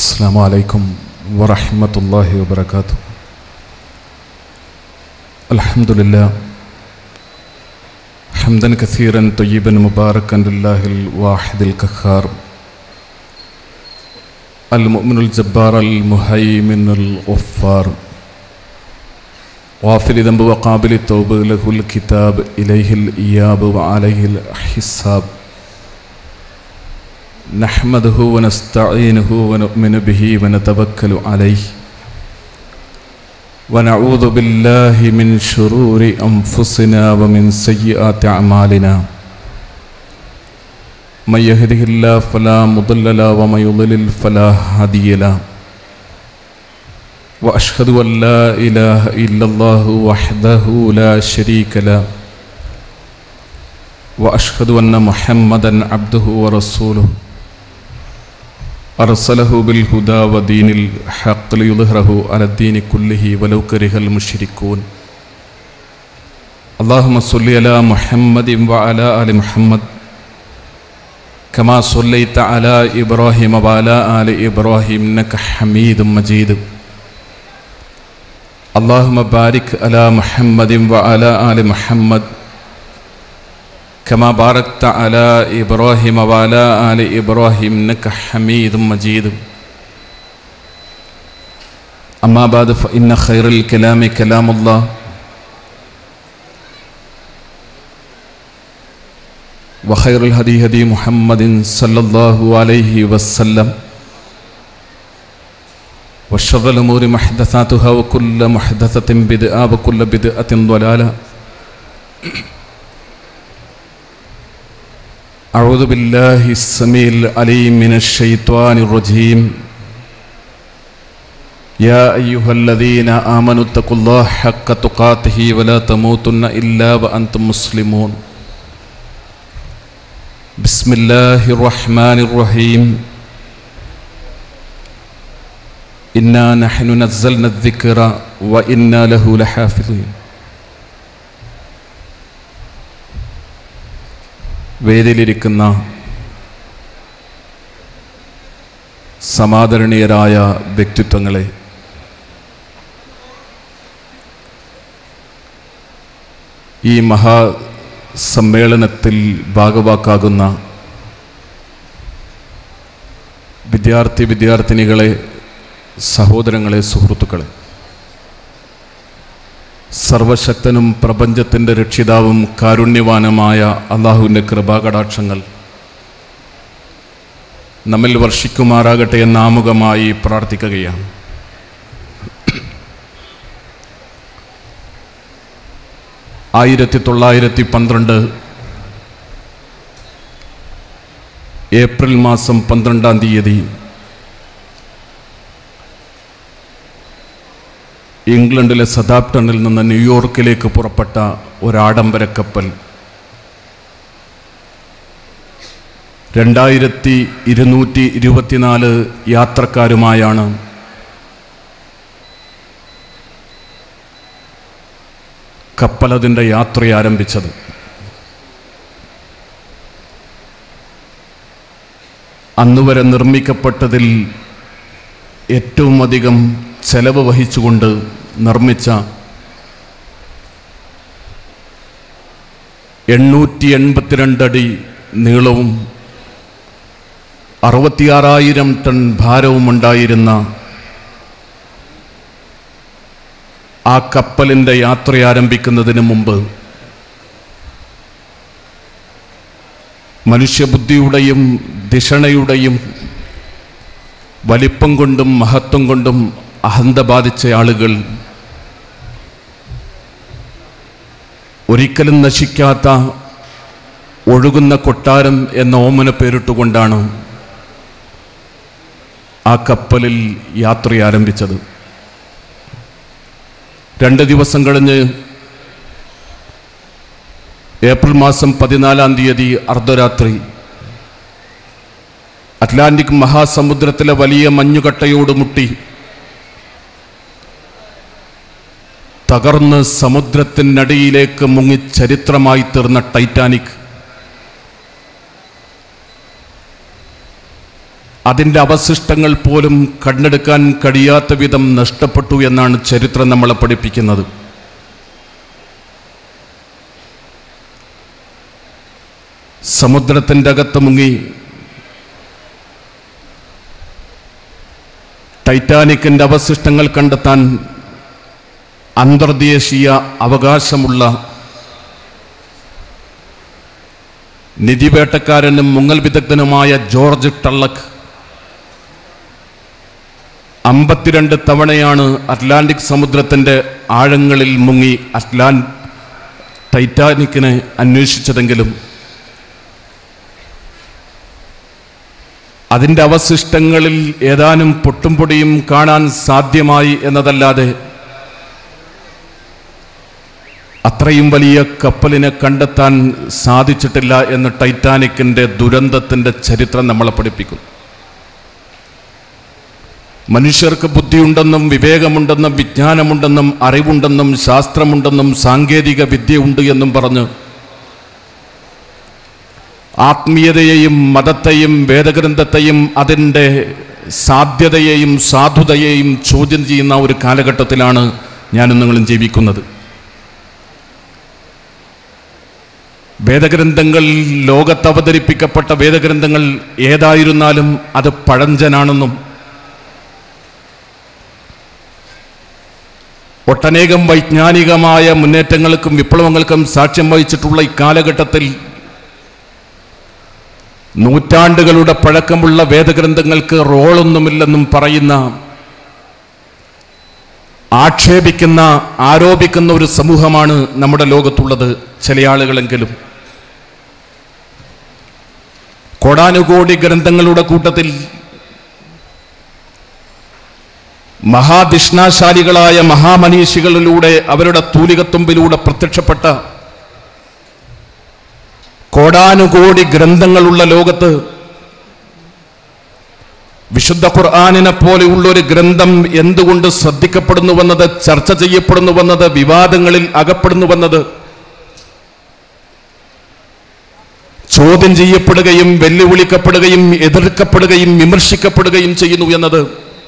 السلام عليكم ورحمة الله وبركاته. الحمد لله حمدا كثيرا طيبا مباركا لله الواحد القهار المؤمن الجبار المهيمن الغفار غافر الذنب وقابل التوب له الكتاب إليه الإياب وعليه الحساب نحمده ونستعينه ونؤمن به ونتوكل عليه ونعوذ بالله من شرور أنفسنا ومن سيئات أعمالنا من يهده الله فلا مضل له ومن يضلل فلا هادي له وأشهد أن لا إله إلا الله وحده لا شريك له وأشهد أن محمدا عبده ورسوله أرسله بالهدى ودين الحق ليظهره على الدين كله ولو كره المشركون. اللهم صل على محمد وعلى آل محمد كما صليت على إبراهيم وعلى آل إبراهيم إنك حميد مجيد. اللهم بارك على محمد وعلى آل محمد كما باركت على إبراهيم وعلى آل إبراهيم إنك حميد مجيد. أما بعد فإن خير الكلام كلام الله وخير الهدي هدي محمد صلى الله عليه وسلم وشر الأمور محدثاتها وكل محدثة بدعة وكل بدعة ضلالة. أعوذ بالله السميع العليم من الشيطان الرجيم. يا أيها الذين آمنوا اتقوا الله حق تقاته ولا تموتن إلا وأنتم مسلمون. بسم الله الرحمن الرحيم. إنا نحن نزلنا الذكر وإنا له لحافظين. വേദിയിലിരിക്കുന്ന സമാദരണീയരായ വ്യക്തിത്വങ്ങളെ, ഈ മഹാസമ്മേളനത്തിൽ ഭാഗവാക്കാകുന്ന വിദ്യാർത്ഥിനികളെ, സഹോദരങ്ങളെ, സുഹൃത്തുക്കളെ, സർവശക്തനും പ്രപഞ്ചത്തിൻ്റെ രക്ഷിതാവും കാരുണ്യവാനുമായ അള്ളാഹുവിൻ്റെ കൃപാകടാക്ഷങ്ങൾ നമ്മിൽ വർഷിക്കുമാറാകട്ടെ എന്ന് ആമുഖമായി പ്രാർത്ഥിക്കുകയാണ്. ഏപ്രിൽ മാസം 12-ാം തീയതി ഇംഗ്ലണ്ടിലെ സതാപ്ടണിൽ നിന്ന് ന്യൂയോർക്കിലേക്ക് പുറപ്പെട്ട ഒരാഡംബര കപ്പൽ 2224 യാത്രക്കാരുമായാണ് കപ്പൽ അതിൻ്റെ യാത്ര ആരംഭിച്ചത്. അന്നുവരെ നിർമ്മിക്കപ്പെട്ടതിൽ ഏറ്റവും അധികം ചെലവ് വഹിച്ചുകൊണ്ട് നിർമ്മിച്ച 882 അടി നീളവും 66,000 ടൺ ഭാരവും ഉണ്ടായിരുന്ന ആ കപ്പലിൻ്റെ യാത്ര ആരംഭിക്കുന്നതിന് മുമ്പ് മനുഷ്യബുദ്ധിയുടെയും ധിഷണയുടെയും വലിപ്പം കൊണ്ടും മഹത്വം കൊണ്ടും അഹന്ത ബാധിച്ച ആളുകൾ ഒരിക്കലും നശിക്കാത്ത ഒഴുകുന്ന കൊട്ടാരം എന്ന ഓമന പേരിട്ടുകൊണ്ടാണ് ആ കപ്പലിൽ യാത്ര ആരംഭിച്ചത്. 2 ദിവസം കഴിഞ്ഞ് ഏപ്രിൽ മാസം 14-ാം തീയതി അർദ്ധരാത്രി അറ്റ്ലാന്റിക് മഹാസമുദ്രത്തിലെ വലിയ മഞ്ഞുകട്ടയോട് മുട്ടി തകർന്ന് സമുദ്രത്തിനടിയിലേക്ക് മുങ്ങി ചരിത്രമായി തീർന്ന ടൈറ്റാനിക് അതിൻ്റെ അവശിഷ്ടങ്ങൾ പോലും കണ്ടെടുക്കാൻ കഴിയാത്ത വിധം നഷ്ടപ്പെട്ടു എന്നാണ് ചരിത്രം നമ്മളെ പഠിപ്പിക്കുന്നത്. സമുദ്രത്തിൻ്റെ അകത്ത് മുങ്ങി ടൈറ്റാനിക്കിൻ്റെ അവശിഷ്ടങ്ങൾ കണ്ടെത്താൻ അന്തർദേശീയ അവകാശമുള്ള നിധിവേട്ടക്കാരനും മുങ്ങൽ വിദഗ്ധനുമായ ജോർജ് ടള്ളക്ക് 52 തവണയാണ് അറ്റ്ലാന്റിക് സമുദ്രത്തിൻ്റെ ആഴങ്ങളിൽ മുങ്ങി ടൈറ്റാനിക്കിനെ അന്വേഷിച്ചതെങ്കിലും അതിൻ്റെ അവശിഷ്ടങ്ങളിൽ ഏതാനും പൊട്ടും പൊടിയും കാണാൻ സാധ്യമായി എന്നതല്ലാതെ അത്രയും വലിയ കപ്പലിനെ കണ്ടെത്താൻ സാധിച്ചിട്ടില്ല എന്ന് ടൈറ്റാനിക്കിൻ്റെ ദുരന്തത്തിൻ്റെ ചരിത്രം നമ്മളെ പഠിപ്പിക്കും. മനുഷ്യർക്ക് ബുദ്ധിയുണ്ടെന്നും വിവേകമുണ്ടെന്നും വിജ്ഞാനമുണ്ടെന്നും അറിവുണ്ടെന്നും ശാസ്ത്രമുണ്ടെന്നും സാങ്കേതിക വിദ്യയുണ്ട് എന്നും പറഞ്ഞ് ആത്മീയതയെയും മതത്തെയും വേദഗ്രന്ഥത്തെയും അതിൻ്റെ സാധ്യതയെയും സാധുതയെയും ചോദ്യം ചെയ്യുന്ന ഒരു കാലഘട്ടത്തിലാണ് ഞാനും നിങ്ങളും ജീവിക്കുന്നത്. വേദഗ്രന്ഥങ്ങൾ, ലോകത്ത് അവതരിപ്പിക്കപ്പെട്ട വേദഗ്രന്ഥങ്ങൾ ഏതായിരുന്നാലും അത് പഴഞ്ചനാണെന്നും ഒട്ടനേകം വൈജ്ഞാനികമായ മുന്നേറ്റങ്ങൾക്കും വിപ്ലവങ്ങൾക്കും സാക്ഷ്യം വഹിച്ചിട്ടുള്ള ഇക്കാലഘട്ടത്തിൽ നൂറ്റാണ്ടുകളുടെ പഴക്കമുള്ള വേദഗ്രന്ഥങ്ങൾക്ക് റോളൊന്നുമില്ലെന്നും പറയുന്ന, ആക്ഷേപിക്കുന്ന, ആരോപിക്കുന്ന ഒരു സമൂഹമാണ് നമ്മുടെ ലോകത്തുള്ളത്. ചില ആളുകളെങ്കിലും കോടാനുകോടി ഗ്രന്ഥങ്ങളുടെ കൂട്ടത്തിൽ മഹാധിഷ്ണാശാലികളായ മഹാമനീഷികളിലൂടെ അവരുടെ തൂലികത്തുമ്പിലൂടെ പ്രത്യക്ഷപ്പെട്ട കോടാനുകോടി ഗ്രന്ഥങ്ങളുള്ള ലോകത്ത് വിശുദ്ധ ഖുർആനിനെ പോലെയുള്ളൊരു ഗ്രന്ഥം എന്തുകൊണ്ട് ശ്രദ്ധിക്കപ്പെടുന്നുവെന്നത്, ചർച്ച ചെയ്യപ്പെടുന്നുവെന്നത്, വിവാദങ്ങളിൽ അകപ്പെടുന്നുവെന്നത്, ചോദ്യം ചെയ്യപ്പെടുകയും വെല്ലുവിളിക്കപ്പെടുകയും എതിർക്കപ്പെടുകയും വിമർശിക്കപ്പെടുകയും ചെയ്യുന്നു എന്നത്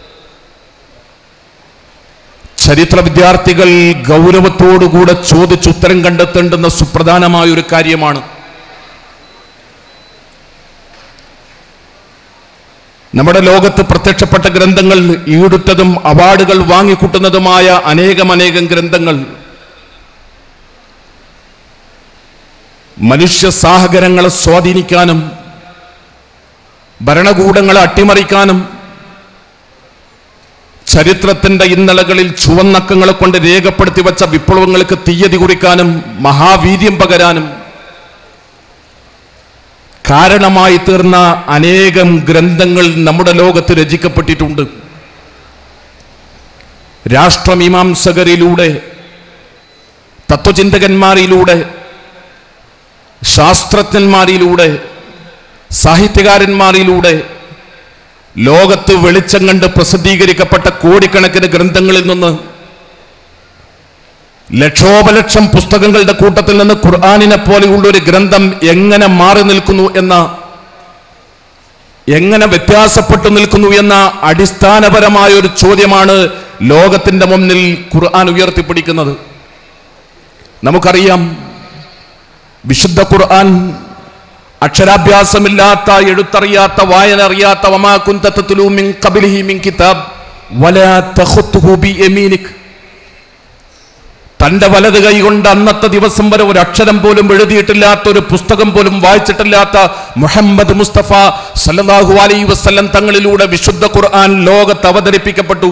ചരിത്ര വിദ്യാർത്ഥികൾ ഗൗരവത്തോടുകൂടെ ചോദിച്ചുത്തരം കണ്ടെത്തേണ്ടുന്ന സുപ്രധാനമായൊരു കാര്യമാണ്. നമ്മുടെ ലോകത്ത് പ്രത്യക്ഷപ്പെട്ട ഗ്രന്ഥങ്ങൾ, ഈടുറ്റതും അവാർഡുകൾ വാങ്ങിക്കൂട്ടുന്നതുമായ അനേകം ഗ്രന്ഥങ്ങൾ മനുഷ്യ സാഹചര്യങ്ങളെ സ്വാധീനിക്കാനും ഭരണകൂടങ്ങളെ അട്ടിമറിക്കാനും ചരിത്രത്തിൻ്റെ ഇന്നലകളിൽ ചുവന്നക്കങ്ങളെ കൊണ്ട് രേഖപ്പെടുത്തി വച്ച വിപ്ലവങ്ങൾക്ക് തീയതി കുറിക്കാനും മഹാവീര്യം പകരാനും കാരണമായി തീർന്ന അനേകം ഗ്രന്ഥങ്ങൾ നമ്മുടെ ലോകത്ത് രചിക്കപ്പെട്ടിട്ടുണ്ട്. രാഷ്ട്രമീമാംസകരിലൂടെ, തത്വചിന്തകന്മാരിലൂടെ, ശാസ്ത്രജ്ഞന്മാരിലൂടെ, സാഹിത്യകാരന്മാരിലൂടെ ലോകത്ത് വെളിച്ചം കണ്ട് പ്രസിദ്ധീകരിക്കപ്പെട്ട കോടിക്കണക്കിന് ഗ്രന്ഥങ്ങളിൽ നിന്ന്, ലക്ഷോപലക്ഷം പുസ്തകങ്ങളുടെ കൂട്ടത്തിൽ നിന്ന് ഖുർആനിനെ പോലെയുള്ള ഒരു ഗ്രന്ഥം എങ്ങനെ മാറി നിൽക്കുന്നു എന്ന, എങ്ങനെ വ്യത്യാസപ്പെട്ടു നിൽക്കുന്നു എന്ന അടിസ്ഥാനപരമായ ഒരു ചോദ്യമാണ് ലോകത്തിന്റെ മുന്നിൽ ഖുർആൻ ഉയർത്തിപ്പിടിക്കുന്നത്. നമുക്കറിയാം, വിശുദ്ധ ഖുർആൻ അക്ഷരാഭ്യാസമില്ലാത്ത, എഴുത്തറിയാത്ത, വായന അറിയാത്ത, വമാ കുന്ത തത്ലൂ മിൻ ഖബ്ലിഹി മിൻ കിതാബ് വലാ തഖുത്തുഹു ബിയമീനിക്, തന്റെ വലത് കൈ കൊണ്ട് അന്നത്തെ ദിവസം വരെ ഒരു അക്ഷരം പോലും എഴുതിയിട്ടില്ലാത്ത, ഒരു പുസ്തകം പോലും വായിച്ചിട്ടില്ലാത്ത മുഹമ്മദ് മുസ്തഫ സല്ലല്ലാഹു അലൈഹി വസല്ലം തങ്ങളിലൂടെ വിശുദ്ധ ഖുർആൻ ലോകത്ത് അവതരിപ്പിക്കപ്പെട്ടു.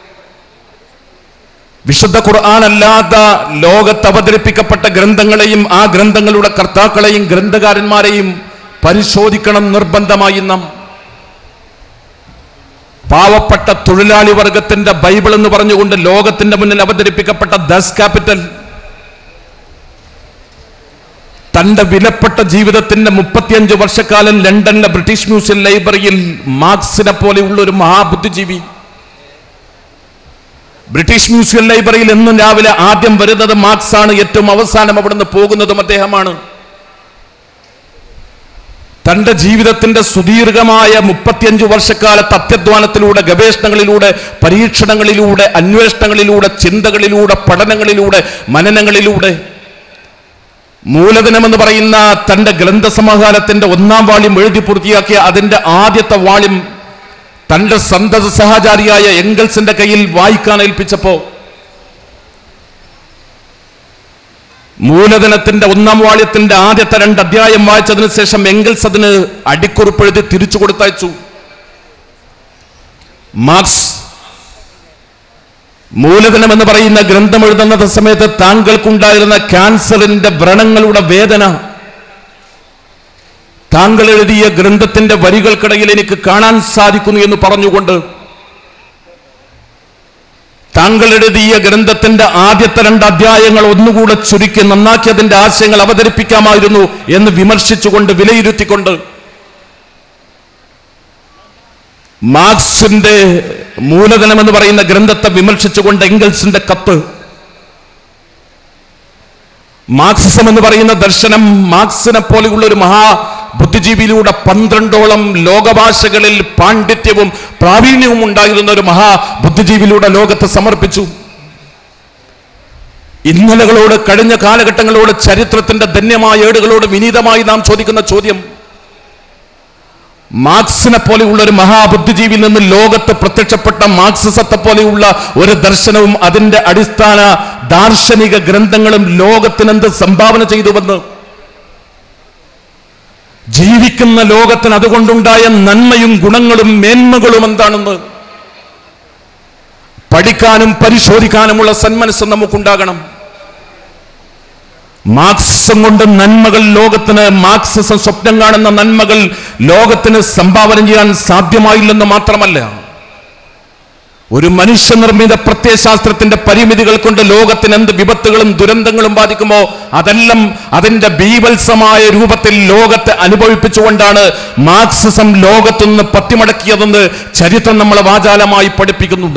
വിശുദ്ധ ഖുർആൻ അല്ലാത്ത ലോകത്ത് അവതരിപ്പിക്കപ്പെട്ട ഗ്രന്ഥങ്ങളെയും ആ ഗ്രന്ഥങ്ങളുടെ കർത്താക്കളെയും ഗ്രന്ഥകാരന്മാരെയും പരിശോധിക്കണം നിർബന്ധമായി. നാം പാവപ്പെട്ട തൊഴിലാളി വർഗത്തിന്റെ ബൈബിൾ എന്ന് പറഞ്ഞുകൊണ്ട് ലോകത്തിന്റെ മുന്നിൽ അവതരിപ്പിക്കപ്പെട്ട ദസ് ക്യാപിറ്റൽ തന്റെ വിലപ്പെട്ട ജീവിതത്തിന്റെ 35 വർഷക്കാലം ലണ്ടനിലെ ബ്രിട്ടീഷ് മ്യൂസിയം ലൈബ്രറിയിൽ മാർക്സിനെ പോലെയുള്ള ഒരു മഹാബുദ്ധിജീവി, ബ്രിട്ടീഷ് മ്യൂസിയം ലൈബ്രറിയിൽ എന്നും രാവിലെ ആദ്യം വരുന്നത് മാർക്സ് ആണ്, ഏറ്റവും അവസാനം അവിടുന്ന് പോകുന്നതും അദ്ദേഹമാണ്. തന്റെ ജീവിതത്തിന്റെ സുദീർഘമായ 35 വർഷക്കാലത്ത് അത്യധ്വാനത്തിലൂടെ, ഗവേഷണങ്ങളിലൂടെ, പരീക്ഷണങ്ങളിലൂടെ, അന്വേഷണങ്ങളിലൂടെ, ചിന്തകളിലൂടെ, പഠനങ്ങളിലൂടെ, മനനങ്ങളിലൂടെ മൂലധനമെന്ന് പറയുന്ന തന്റെ ഗ്രന്ഥസമാഹാരത്തിന്റെ 1-ാം വാള്യം എഴുതി പൂർത്തിയാക്കിയ അതിന്റെ ആദ്യത്തെ വാള്യം തന്റെ സന്തത സഹചാരിയായ എംഗൽസിന്റെ കയ്യിൽ വായിക്കാൻ ഏൽപ്പിച്ചപ്പോ മൂലധനത്തിന്റെ 1-ാം വാള്യത്തിന്റെ ആദ്യത്തെ 2 അധ്യായം വായിച്ചതിന് ശേഷം എംഗൽസ് അതിന് അടിക്കുറിപ്പെഴുതി തിരിച്ചു കൊടുത്തയച്ചു. മാർക്സ് മൂലധനം എന്ന് പറയുന്ന ഗ്രന്ഥം എഴുതുന്ന സമയത്ത് താങ്കൾക്കുണ്ടായിരുന്ന ക്യാൻസറിന്റെ വ്രണങ്ങളുടെ വേദന താങ്കൾ എഴുതിയ ഗ്രന്ഥത്തിന്റെ വരികൾക്കിടയിൽ എനിക്ക് കാണാൻ സാധിക്കുന്നു എന്ന് പറഞ്ഞുകൊണ്ട് താങ്കൾ എഴുതിയ ഗ്രന്ഥത്തിന്റെ ആദ്യത്തെ 2 അധ്യായങ്ങൾ ഒന്നുകൂടെ ചുരുക്കി നന്നാക്കി അതിന്റെ ആശയങ്ങൾ അവതരിപ്പിക്കാമായിരുന്നു എന്ന് വിമർശിച്ചുകൊണ്ട്, വിലയിരുത്തിക്കൊണ്ട് മാർക്സിന്റെ മൂലധനം എന്ന് പറയുന്ന ഗ്രന്ഥത്തെ വിമർശിച്ചുകൊണ്ട് എംഗൽസിന്റെ കത്ത്. മാർക്സിസം എന്ന് പറയുന്ന ദർശനം മാർക്സിനെ പോലെയുള്ള ഒരു ബുദ്ധിജീവിയിലൂടെ 12ഓളം ലോകഭാഷകളിൽ പാണ്ഡിത്യവും പ്രാവീണ്യവും ഉണ്ടായിരുന്ന ഒരു ബുദ്ധിജീവിയിലൂടെ ലോകത്ത് സമർപ്പിച്ചു. ഇന്നലകളോട്, കഴിഞ്ഞ കാലഘട്ടങ്ങളോട്, ചരിത്രത്തിന്റെ ധന്യമായ ഏടുകളോട് വിനീതമായി നാം ചോദിക്കുന്ന ചോദ്യം, മാർക്സിനെ പോലെയുള്ള ഒരു ബുദ്ധിജീവിയിൽ നിന്ന് ലോകത്ത് പ്രത്യക്ഷപ്പെട്ട മാർക്സിസത്തെ പോലെയുള്ള ഒരു ദർശനവും അതിന്റെ അടിസ്ഥാന ദാർശനിക ഗ്രന്ഥങ്ങളും ലോകത്തിനെന്ത് സംഭാവന ചെയ്തുവെന്ന്, ജീവിക്കുന്ന ലോകത്തിന് അതുകൊണ്ടുണ്ടായ നന്മയും ഗുണങ്ങളും മേന്മകളും എന്താണെന്ന് പഠിക്കാനും പരിശോധിക്കാനുമുള്ള സന്മനസ്സ് നമുക്കുണ്ടാകണം. മാർക്സിസം കൊണ്ട് നന്മകൾ ലോകത്തിന്, മാർക്സിസം സ്വപ്നം കാണുന്ന നന്മകൾ ലോകത്തിന് സംഭാവന ചെയ്യാൻ സാധ്യമായില്ലെന്ന് മാത്രമല്ല, ഒരു മനുഷ്യനിർമ്മിത പ്രത്യയശാസ്ത്രത്തിന്റെ പരിമിതികൾ കൊണ്ട് ലോകത്തിന് എന്ത് വിപത്തുകളും ദുരന്തങ്ങളും ബാധിക്കുമോ അതെല്ലാം അതിന്റെ ബീഭത്സമായ രൂപത്തിൽ ലോകത്തെ അനുഭവിപ്പിച്ചുകൊണ്ടാണ് മാർക്സിസം ലോകത്തുനിന്ന് പത്തിമടക്കിയതെന്ന് ചരിത്രം നമ്മളെ വാചാലമായി പഠിപ്പിക്കുന്നുണ്ട്.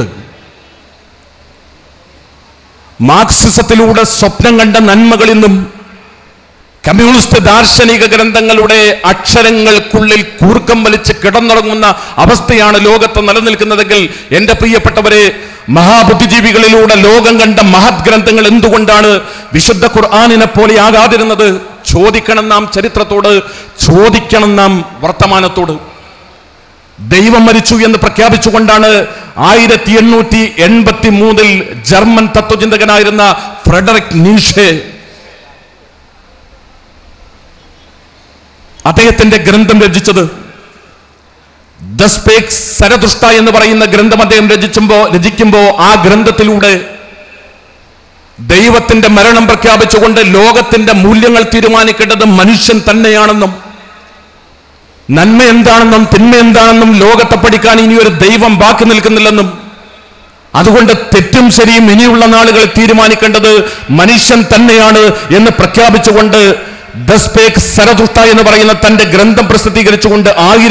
മാർക്സിസത്തിലൂടെ സ്വപ്നം കണ്ട നന്മകളിൽ നിന്നും കമ്മ്യൂണിസ്റ്റ് ദാർശനിക ഗ്രന്ഥങ്ങളുടെ അക്ഷരങ്ങൾക്കുള്ളിൽ കൂർക്കം വലിച്ച് കിടന്നുറങ്ങുന്ന അവസ്ഥയാണ് ലോകത്ത് നിലനിൽക്കുന്നതെങ്കിൽ എന്റെ പ്രിയപ്പെട്ടവരെ, ബുദ്ധിജീവികളിലൂടെ ലോകം കണ്ട മഹത് ഗ്രന്ഥങ്ങൾ എന്തുകൊണ്ടാണ് വിശുദ്ധ ഖുർആനിനെ പോലെ ആകാതിരുന്നത്? ചോദിക്കണം നാം ചരിത്രത്തോട്, ചോദിക്കണം നാം വർത്തമാനത്തോട്. ദൈവം മരിച്ചു എന്ന് പ്രഖ്യാപിച്ചുകൊണ്ടാണ് 1883 ജർമ്മൻ തത്വചിന്തകനായിരുന്ന ഫ്രെഡറിക് നീഷെ അദ്ദേഹത്തിന്റെ ഗ്രന്ഥം രചിച്ചത്. ദ സ്പേക്സ് സരതുഷ്ട എന്ന് പറയുന്ന ഗ്രന്ഥം അദ്ദേഹം രചിക്കുമ്പോ ആ ഗ്രന്ഥത്തിലൂടെ ദൈവത്തിന്റെ മരണം പ്രഖ്യാപിച്ചുകൊണ്ട് ലോകത്തിന്റെ മൂല്യങ്ങൾ തീരുമാനിക്കേണ്ടത് മനുഷ്യൻ തന്നെയാണെന്നും, നന്മ എന്താണെന്നും തിന്മ എന്താണെന്നും ലോകത്തെ പഠിക്കാൻ ഇനിയൊരു ദൈവം ബാക്കി നിൽക്കുന്നില്ലെന്നും, അതുകൊണ്ട് തെറ്റും ശരിയും ഇനിയുള്ള നാളുകളിൽ തീരുമാനിക്കേണ്ടത് മനുഷ്യൻ തന്നെയാണ് എന്ന് പ്രഖ്യാപിച്ചുകൊണ്ട് ദ സ്പേക്സ് സരതുഷ്ട എന്ന് പറയുന്ന തന്റെ ഗ്രന്ഥം പ്രസിദ്ധീകരിച്ചുകൊണ്ട്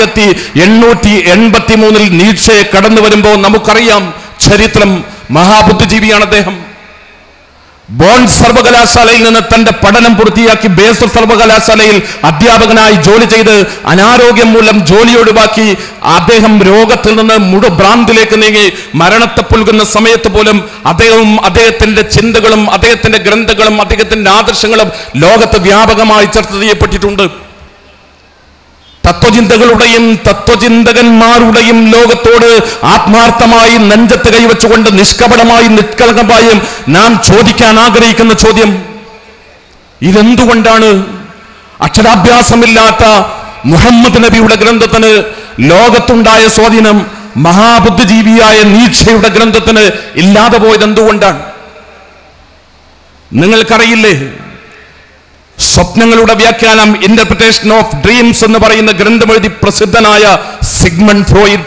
1883 നീഷെ കടന്നു വരുമ്പോൾ നമുക്കറിയാം ചരിത്രം, മഹാബുദ്ധിജീവിയാണ് അദ്ദേഹം. ബോൺ സർവകലാശാലയിൽ നിന്ന് തന്റെ പഠനം പൂർത്തിയാക്കി ബേസൽ സർവകലാശാലയിൽ അധ്യാപകനായി ജോലി ചെയ്ത് അനാരോഗ്യം മൂലം ജോലി ഒഴിവാക്കി അദ്ദേഹം രോഗത്തിൽ നിന്ന് മുഴുഭ്രാന്തിലേക്ക് നീങ്ങി മരണത്തെ പുൽകുന്ന സമയത്ത് പോലും അദ്ദേഹവും അദ്ദേഹത്തിന്റെ ചിന്തകളും അദ്ദേഹത്തിന്റെ ഗ്രന്ഥങ്ങളും അദ്ദേഹത്തിന്റെ ആദർശങ്ങളും ലോകത്ത് വ്യാപകമായി ചർച്ച ചെയ്യപ്പെട്ടിട്ടുണ്ട്. തത്വചിന്തകളുടെയും തത്വചിന്തകന്മാരുടെയും ലോകത്തോട് ആത്മാർത്ഥമായി നെഞ്ചത്ത് കൈവച്ചുകൊണ്ട് നിഷ്കപടമായും നിഷ്കളങ്കമായും നാം ചോദിക്കാൻ ആഗ്രഹിക്കുന്ന ചോദ്യം, ഇതെന്തുകൊണ്ടാണ് അക്ഷരാഭ്യാസമില്ലാത്ത മുഹമ്മദ് നബിയുടെ ഗ്രന്ഥത്തിന് ലോകത്തുണ്ടായ സ്വാധീനം മഹാബുദ്ധിജീവിയായ നീഷയുടെ ഗ്രന്ഥത്തിന് ഇല്ലാതെ പോയത് എന്തുകൊണ്ടാണ്? നിങ്ങൾക്കറിയില്ലേ? സ്വപ്നങ്ങളുടെ വ്യാഖ്യാനം, ഇന്റർപ്രിറ്റേഷൻ ഓഫ് ഡ്രീംസ് എന്ന് പറയുന്ന ഗ്രന്ഥമെഴുതി പ്രസിദ്ധനായ സിഗ്മണ്ട് ഫ്രോയിഡ്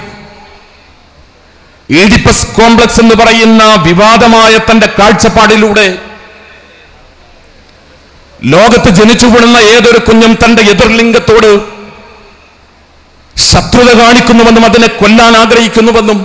ഈഡിപ്പസ് കോംപ്ലക്സ് എന്ന് പറയുന്ന വിവാദമായ തന്റെ കാഴ്ചപ്പാടിലൂടെ ലോകത്ത് ജനിച്ചു വീഴുന്ന ഏതൊരു കുഞ്ഞും തന്റെ എതിർലിംഗത്തോട് ശത്രുത കാണിക്കുന്നുവെന്നും അതിനെ കൊല്ലാൻ ആഗ്രഹിക്കുന്നുവെന്നും,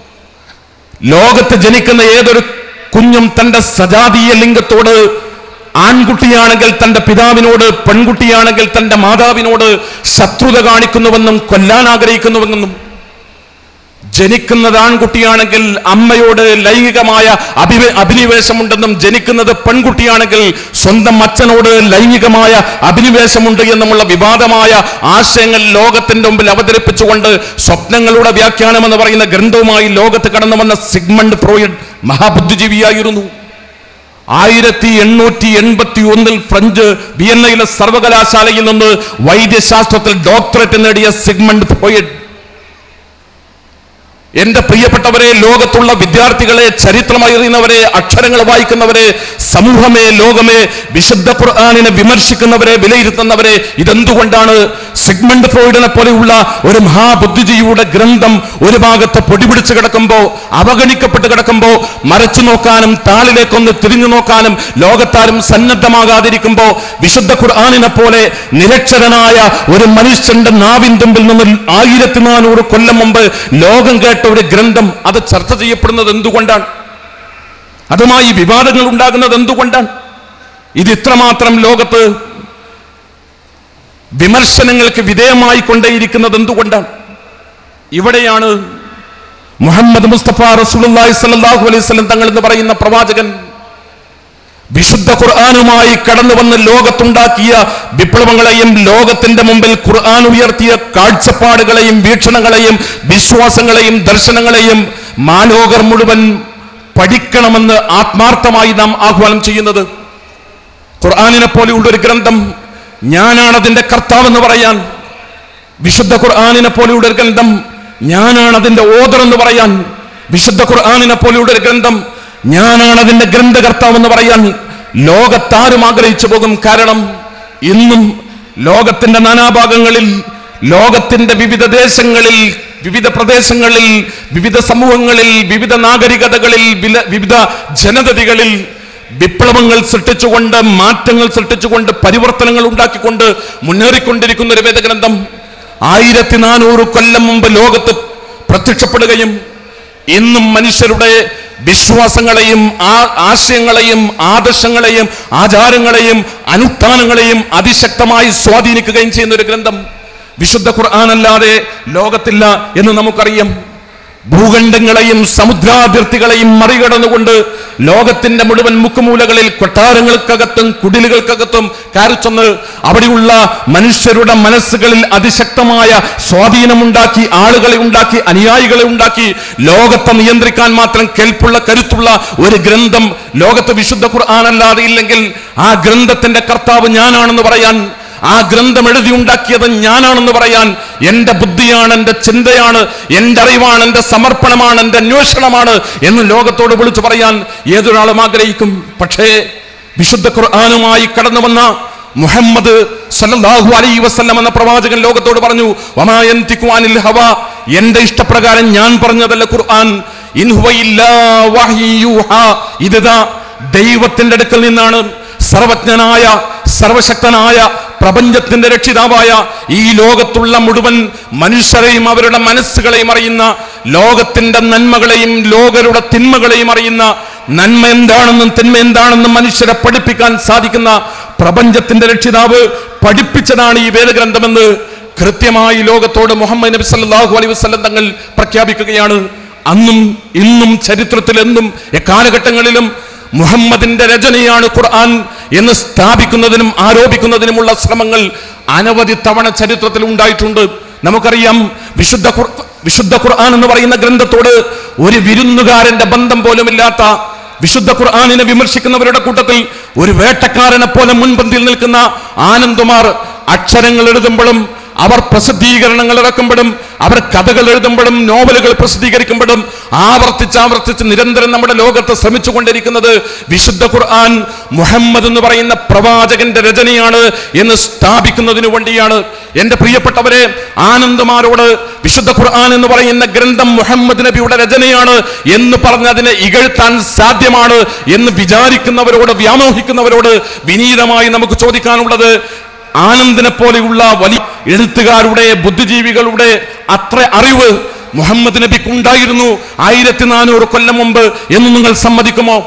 ലോകത്ത് ജനിക്കുന്ന ഏതൊരു കുഞ്ഞും തന്റെ സജാതീയ ലിംഗത്തോട് ആൺകുട്ടിയാണെങ്കിൽ തന്റെ പിതാവിനോട്, പെൺകുട്ടിയാണെങ്കിൽ തന്റെ മാതാവിനോട് ശത്രുത കാണിക്കുന്നുവെന്നും കൊല്ലാൻ ആഗ്രഹിക്കുന്നുവെന്നും, ജനിക്കുന്നത് ആൺകുട്ടിയാണെങ്കിൽ അമ്മയോട് ലൈംഗികമായ അഭിനിവേശമുണ്ടെന്നും, ജനിക്കുന്നത് പെൺകുട്ടിയാണെങ്കിൽ സ്വന്തം അച്ഛനോട് ലൈംഗികമായ അഭിനിവേശമുണ്ട് എന്നുമുള്ള വിവാദമായ ആശയങ്ങൾ ലോകത്തിന്റെ മുമ്പിൽ അവതരിപ്പിച്ചുകൊണ്ട് സ്വപ്നങ്ങളുടെ വ്യാഖ്യാനം എന്ന് പറയുന്ന ഗ്രന്ഥവുമായി ലോകത്ത് കടന്നു വന്ന സിഗ്മണ്ട് ഫ്രോയിഡ് മഹാബുദ്ധിജീവിയായിരുന്നു. 1881 ഫ്രഞ്ച് വിയന്നയിലെ സർവകലാശാലയിൽ നിന്ന് വൈദ്യശാസ്ത്രത്തിൽ ഡോക്ടറേറ്റ് നേടിയ സിഗ്മണ്ട് ഫ്രോയിഡ്, എന്റെ പ്രിയപ്പെട്ടവരെ, ലോകത്തുള്ള വിദ്യാർത്ഥികളെ, ചരിത്രം അറിയുന്നവരെ, അക്ഷരങ്ങൾ വായിക്കുന്നവരെ, സമൂഹമേ, ലോകമേ, വിശുദ്ധ ഖുർആനിനെ വിമർശിക്കുന്നവരെ, വിലയിരുത്തുന്നവരെ, ഇതെന്തുകൊണ്ടാണ് സിഗ്മണ്ട് ഫ്രോയിഡിനെ പോലെയുള്ള ഒരു മഹാബുദ്ധിജീവിയുടെ ഗ്രന്ഥം ഒരു ഭാഗത്ത് പൊടിപിടിച്ച് കിടക്കുമ്പോ, അവഗണിക്കപ്പെട്ട് കിടക്കുമ്പോ, മറച്ചു നോക്കാനും താളിലേക്കൊന്ന് തിരിഞ്ഞു നോക്കാനും ലോകത്താരും സന്നദ്ധമാകാതിരിക്കുമ്പോ, വിശുദ്ധ ഖുർആനിനെ പോലെ നിരക്ഷരനായ ഒരു മനുഷ്യന്റെ നാവിൻ തുമ്പിൽ നിന്ന് 1400 കൊല്ലം മുമ്പ് ലോകം കേട്ട ഒരു ഗ്രന്ഥം അത് ചർച്ച ചെയ്യപ്പെടുന്നത് എന്തുകൊണ്ടാണ്? അതുമായി വിവാദങ്ങൾ ഉണ്ടാകുന്നത് എന്തുകൊണ്ടാണ്? ഇത് ഇത്രമാത്രം ലോകത്ത് വിമർശനങ്ങൾക്ക് വിധേയമായി കൊണ്ടേയിരിക്കുന്നത് എന്തുകൊണ്ടാണ്? ഇവിടെയാണ് മുഹമ്മദ് മുസ്തഫ റസൂലുള്ളാഹി സ്വല്ലല്ലാഹു അലൈഹി വസല്ലം തങ്ങൾ എന്ന് പറയുന്ന പ്രവാചകൻ വിശുദ്ധ ഖുർആനുമായി കടന്നു വന്ന് ലോകത്തുണ്ടാക്കിയ വിപ്ലവങ്ങളെയും, ലോകത്തിന്റെ മുമ്പിൽ ഖുർആൻ ഉയർത്തിയ കാഴ്ചപ്പാടുകളെയും, വീക്ഷണങ്ങളെയും, വിശ്വാസങ്ങളെയും, ദർശനങ്ങളെയും മാലോകർ മുഴുവൻ പഠിക്കണമെന്ന് ആത്മാർത്ഥമായി നാം ആഹ്വാനം ചെയ്യുന്നത്. ഖുർആനിനെ പോലെയുള്ള ഒരു ഗ്രന്ഥം, ഞാനാണ് അതിന്റെ കർത്താവെന്ന് പറയാൻ, വിശുദ്ധ ഖുർആനിനെ പോലെയുള്ള ഒരു ഗ്രന്ഥം, ഞാനാണ് അതിന്റെ ഓദർ എന്ന് പറയാൻ, വിശുദ്ധ ഖുർആനിനെ പോലെയുള്ള ഒരു ഗ്രന്ഥം, ഞാനാണ് അതിന്റെ ഗ്രന്ഥകർത്താവെന്ന് പറയാൻ ലോകത്താരും ആഗ്രഹിച്ചു പോകും. കാരണം ഇന്നും ലോകത്തിന്റെ നാനാഭാഗങ്ങളിൽ, ലോകത്തിന്റെ വിവിധ ദേശങ്ങളിൽ, വിവിധ പ്രദേശങ്ങളിൽ, വിവിധ സമൂഹങ്ങളിൽ, വിവിധ നാഗരികതകളിൽ, വിവിധ ജനതകളിൽ വിപ്ലവങ്ങൾ സൃഷ്ടിച്ചുകൊണ്ട്, മാറ്റങ്ങൾ സൃഷ്ടിച്ചുകൊണ്ട്, പരിവർത്തനങ്ങൾ ഉണ്ടാക്കിക്കൊണ്ട് മുന്നേറിക്കൊണ്ടിരിക്കുന്ന ഒരു വേദഗ്രന്ഥം 1400 കൊല്ലം മുമ്പ് ലോകത്ത് പ്രത്യക്ഷപ്പെടുകയും ഇന്നും മനുഷ്യരുടെ വിശ്വാസങ്ങളെയും ആശയങ്ങളെയും ആദർശങ്ങളെയും ആചാരങ്ങളെയും അനുഷ്ഠാനങ്ങളെയും അതിശക്തമായി സ്വാധീനിക്കുകയും ചെയ്യുന്ന ഒരു ഗ്രന്ഥം വിശുദ്ധ ഖുർആൻ അല്ലാതെ ലോകത്തില്ല എന്ന് നമുക്കറിയാം. ഭൂഖണ്ഡങ്ങളെയും സമുദ്രാതിർത്തികളെയും മറികടന്നുകൊണ്ട് ലോകത്തിന്റെ മുഴുവൻ മുക്കുമൂലകളിൽ, കൊട്ടാരങ്ങൾക്കകത്തും കുടിലുകൾക്കകത്തും കയറിച്ചെന്ന് അവിടെയുള്ള മനുഷ്യരുടെ മനസ്സുകളിൽ അതിശക്തമായ സ്വാധീനമുണ്ടാക്കി, ആളുകളെ ഉണ്ടാക്കി, അനുയായികളെ ഉണ്ടാക്കി, ലോകത്തെ നിയന്ത്രിക്കാൻ മാത്രം കെൽപ്പുള്ള, കരുത്തുള്ള ഒരു ഗ്രന്ഥം ലോകത്ത് വിശുദ്ധ ഖുർആൻ അല്ലാതെ ഇല്ലെങ്കിൽ ആ ഗ്രന്ഥത്തിന്റെ കർത്താവ് ഞാനാണെന്ന് പറയാൻ, ആ ഗ്രന്ഥം എഴുതി ഉണ്ടാക്കിയത് ഞാനാണെന്ന് പറയാൻ, എന്റെ ബുദ്ധിയാണ്, എന്റെ ചിന്തയാണ്, എന്റെ അറിവാണ്, എന്റെ സമർപ്പണമാണ്, എന്റെ അന്വേഷണമാണ് എന്ന് ലോകത്തോട് വിളിച്ചു പറയാൻ ഏതൊരാളും ആഗ്രഹിക്കും. പക്ഷേ വിശുദ്ധ ഖുർആനുമായി കടന്നു വന്ന മുഹമ്മദ് സല്ലല്ലാഹു അലൈഹി വസല്ലം എന്ന പ്രവാചകൻ ലോകത്തോട് പറഞ്ഞു, വമാ യൻതിഖു അനിൽ ഹവാ, എന്റെ ഇഷ്ടപ്രകാരം ഞാൻ പറഞ്ഞതല്ല ഖുർആൻ, ഇൻ ഹുവ ഇല്ലാ വഹ്യു യൂഹാ, ഇതാ ദൈവത്തിന്റെ അടുക്കൽ നിന്നാണ്, സർവജ്ഞനായ, സർവശക്തനായ, പ്രപഞ്ചത്തിന്റെ രക്ഷിതാവായ, ഈ ലോകത്തുള്ള മുഴുവൻ മനുഷ്യരെയും അവരുടെ മനസ്സുകളെയും അറിയുന്ന, ലോകത്തിന്റെ നന്മകളെയും ലോകരുടെ തിന്മകളെയും അറിയുന്ന, നന്മ എന്താണെന്നും തിന്മ എന്താണെന്നും മനുഷ്യരെ പഠിപ്പിക്കാൻ സാധിക്കുന്ന പ്രപഞ്ചത്തിന്റെ രക്ഷിതാവ് പഠിപ്പിച്ചതാണ് ഈ വേദഗ്രന്ഥമെന്ന് കൃത്യമായി ലോകത്തോട് മുഹമ്മദ് നബി സല്ലല്ലാഹു അലൈഹി വസല്ലം തങ്ങൾ പ്രഖ്യാപിക്കുകയാണ്. അന്നും ഇന്നും ചരിത്രത്തിൽ എന്നും എക്കാലഘട്ടങ്ങളിലും മുഹമ്മദിന്റെ രചനയാണ് ഖുർആൻ എന്ന് സ്ഥാപിക്കുന്നതിനും ആരോപിക്കുന്നതിനുമുള്ള ശ്രമങ്ങൾ അനവധി തവണ ചരിത്രത്തിൽ ഉണ്ടായിട്ടുണ്ട്. നമുക്കറിയാം, വിശുദ്ധ ഖുർആൻ എന്ന് പറയുന്ന ഗ്രന്ഥത്തോട് ഒരു വിരുന്നുകാരന്റെ ബന്ധം പോലുമില്ലാത്ത, വിശുദ്ധ ഖുർആനിനെ വിമർശിക്കുന്നവരുടെ കൂട്ടത്തിൽ ഒരു വേട്ടക്കാരനെ പോലെ മുൻപന്തിയിൽ നിൽക്കുന്ന ആനന്ദുമാർ അക്ഷരങ്ങൾ എഴുതുമ്പോഴും, അവർ പ്രസിദ്ധീകരണങ്ങൾ ഇറക്കുമ്പോഴും, അവർ കഥകൾ എഴുതുമ്പോഴും, നോവലുകൾ പ്രസിദ്ധീകരിക്കുമ്പോഴും ആവർത്തിച്ച് നിരന്തരം നമ്മുടെ ലോകത്ത് ശ്രമിച്ചുകൊണ്ടിരിക്കുന്നത് വിശുദ്ധ ഖുർആൻ മുഹമ്മദ് എന്ന് പറയുന്ന പ്രവാചകന്റെ രചനയാണ് എന്ന് സ്ഥാപിക്കുന്നതിനു വേണ്ടിയാണ്. എന്റെ പ്രിയപ്പെട്ടവരെ, ആനന്ദമാരോട് വിശുദ്ധ ഖുർആൻ എന്ന് പറയുന്ന ഗ്രന്ഥം മുഹമ്മദ് നബിയുടെ രചനയാണ് എന്ന് പറഞ്ഞ് അതിനെ ഇകഴ്ത്താൻ സാധ്യമാണ് എന്ന് വിചാരിക്കുന്നവരോട്, വ്യാമോഹിക്കുന്നവരോട് വിനീതമായി നമുക്ക് ചോദിക്കാനുള്ളത്, ആനന്ദിനെ പോലെയുള്ള വലിയ എഴുത്തുകാരുടെ, ബുദ്ധിജീവികളുടെ അത്ര അറിവ് മുഹമ്മദ് നബിക്ക് ഉണ്ടായിരുന്നു 1400 കൊല്ലം മുമ്പ് എന്ന് നിങ്ങൾ സമ്മതിക്കുമോ?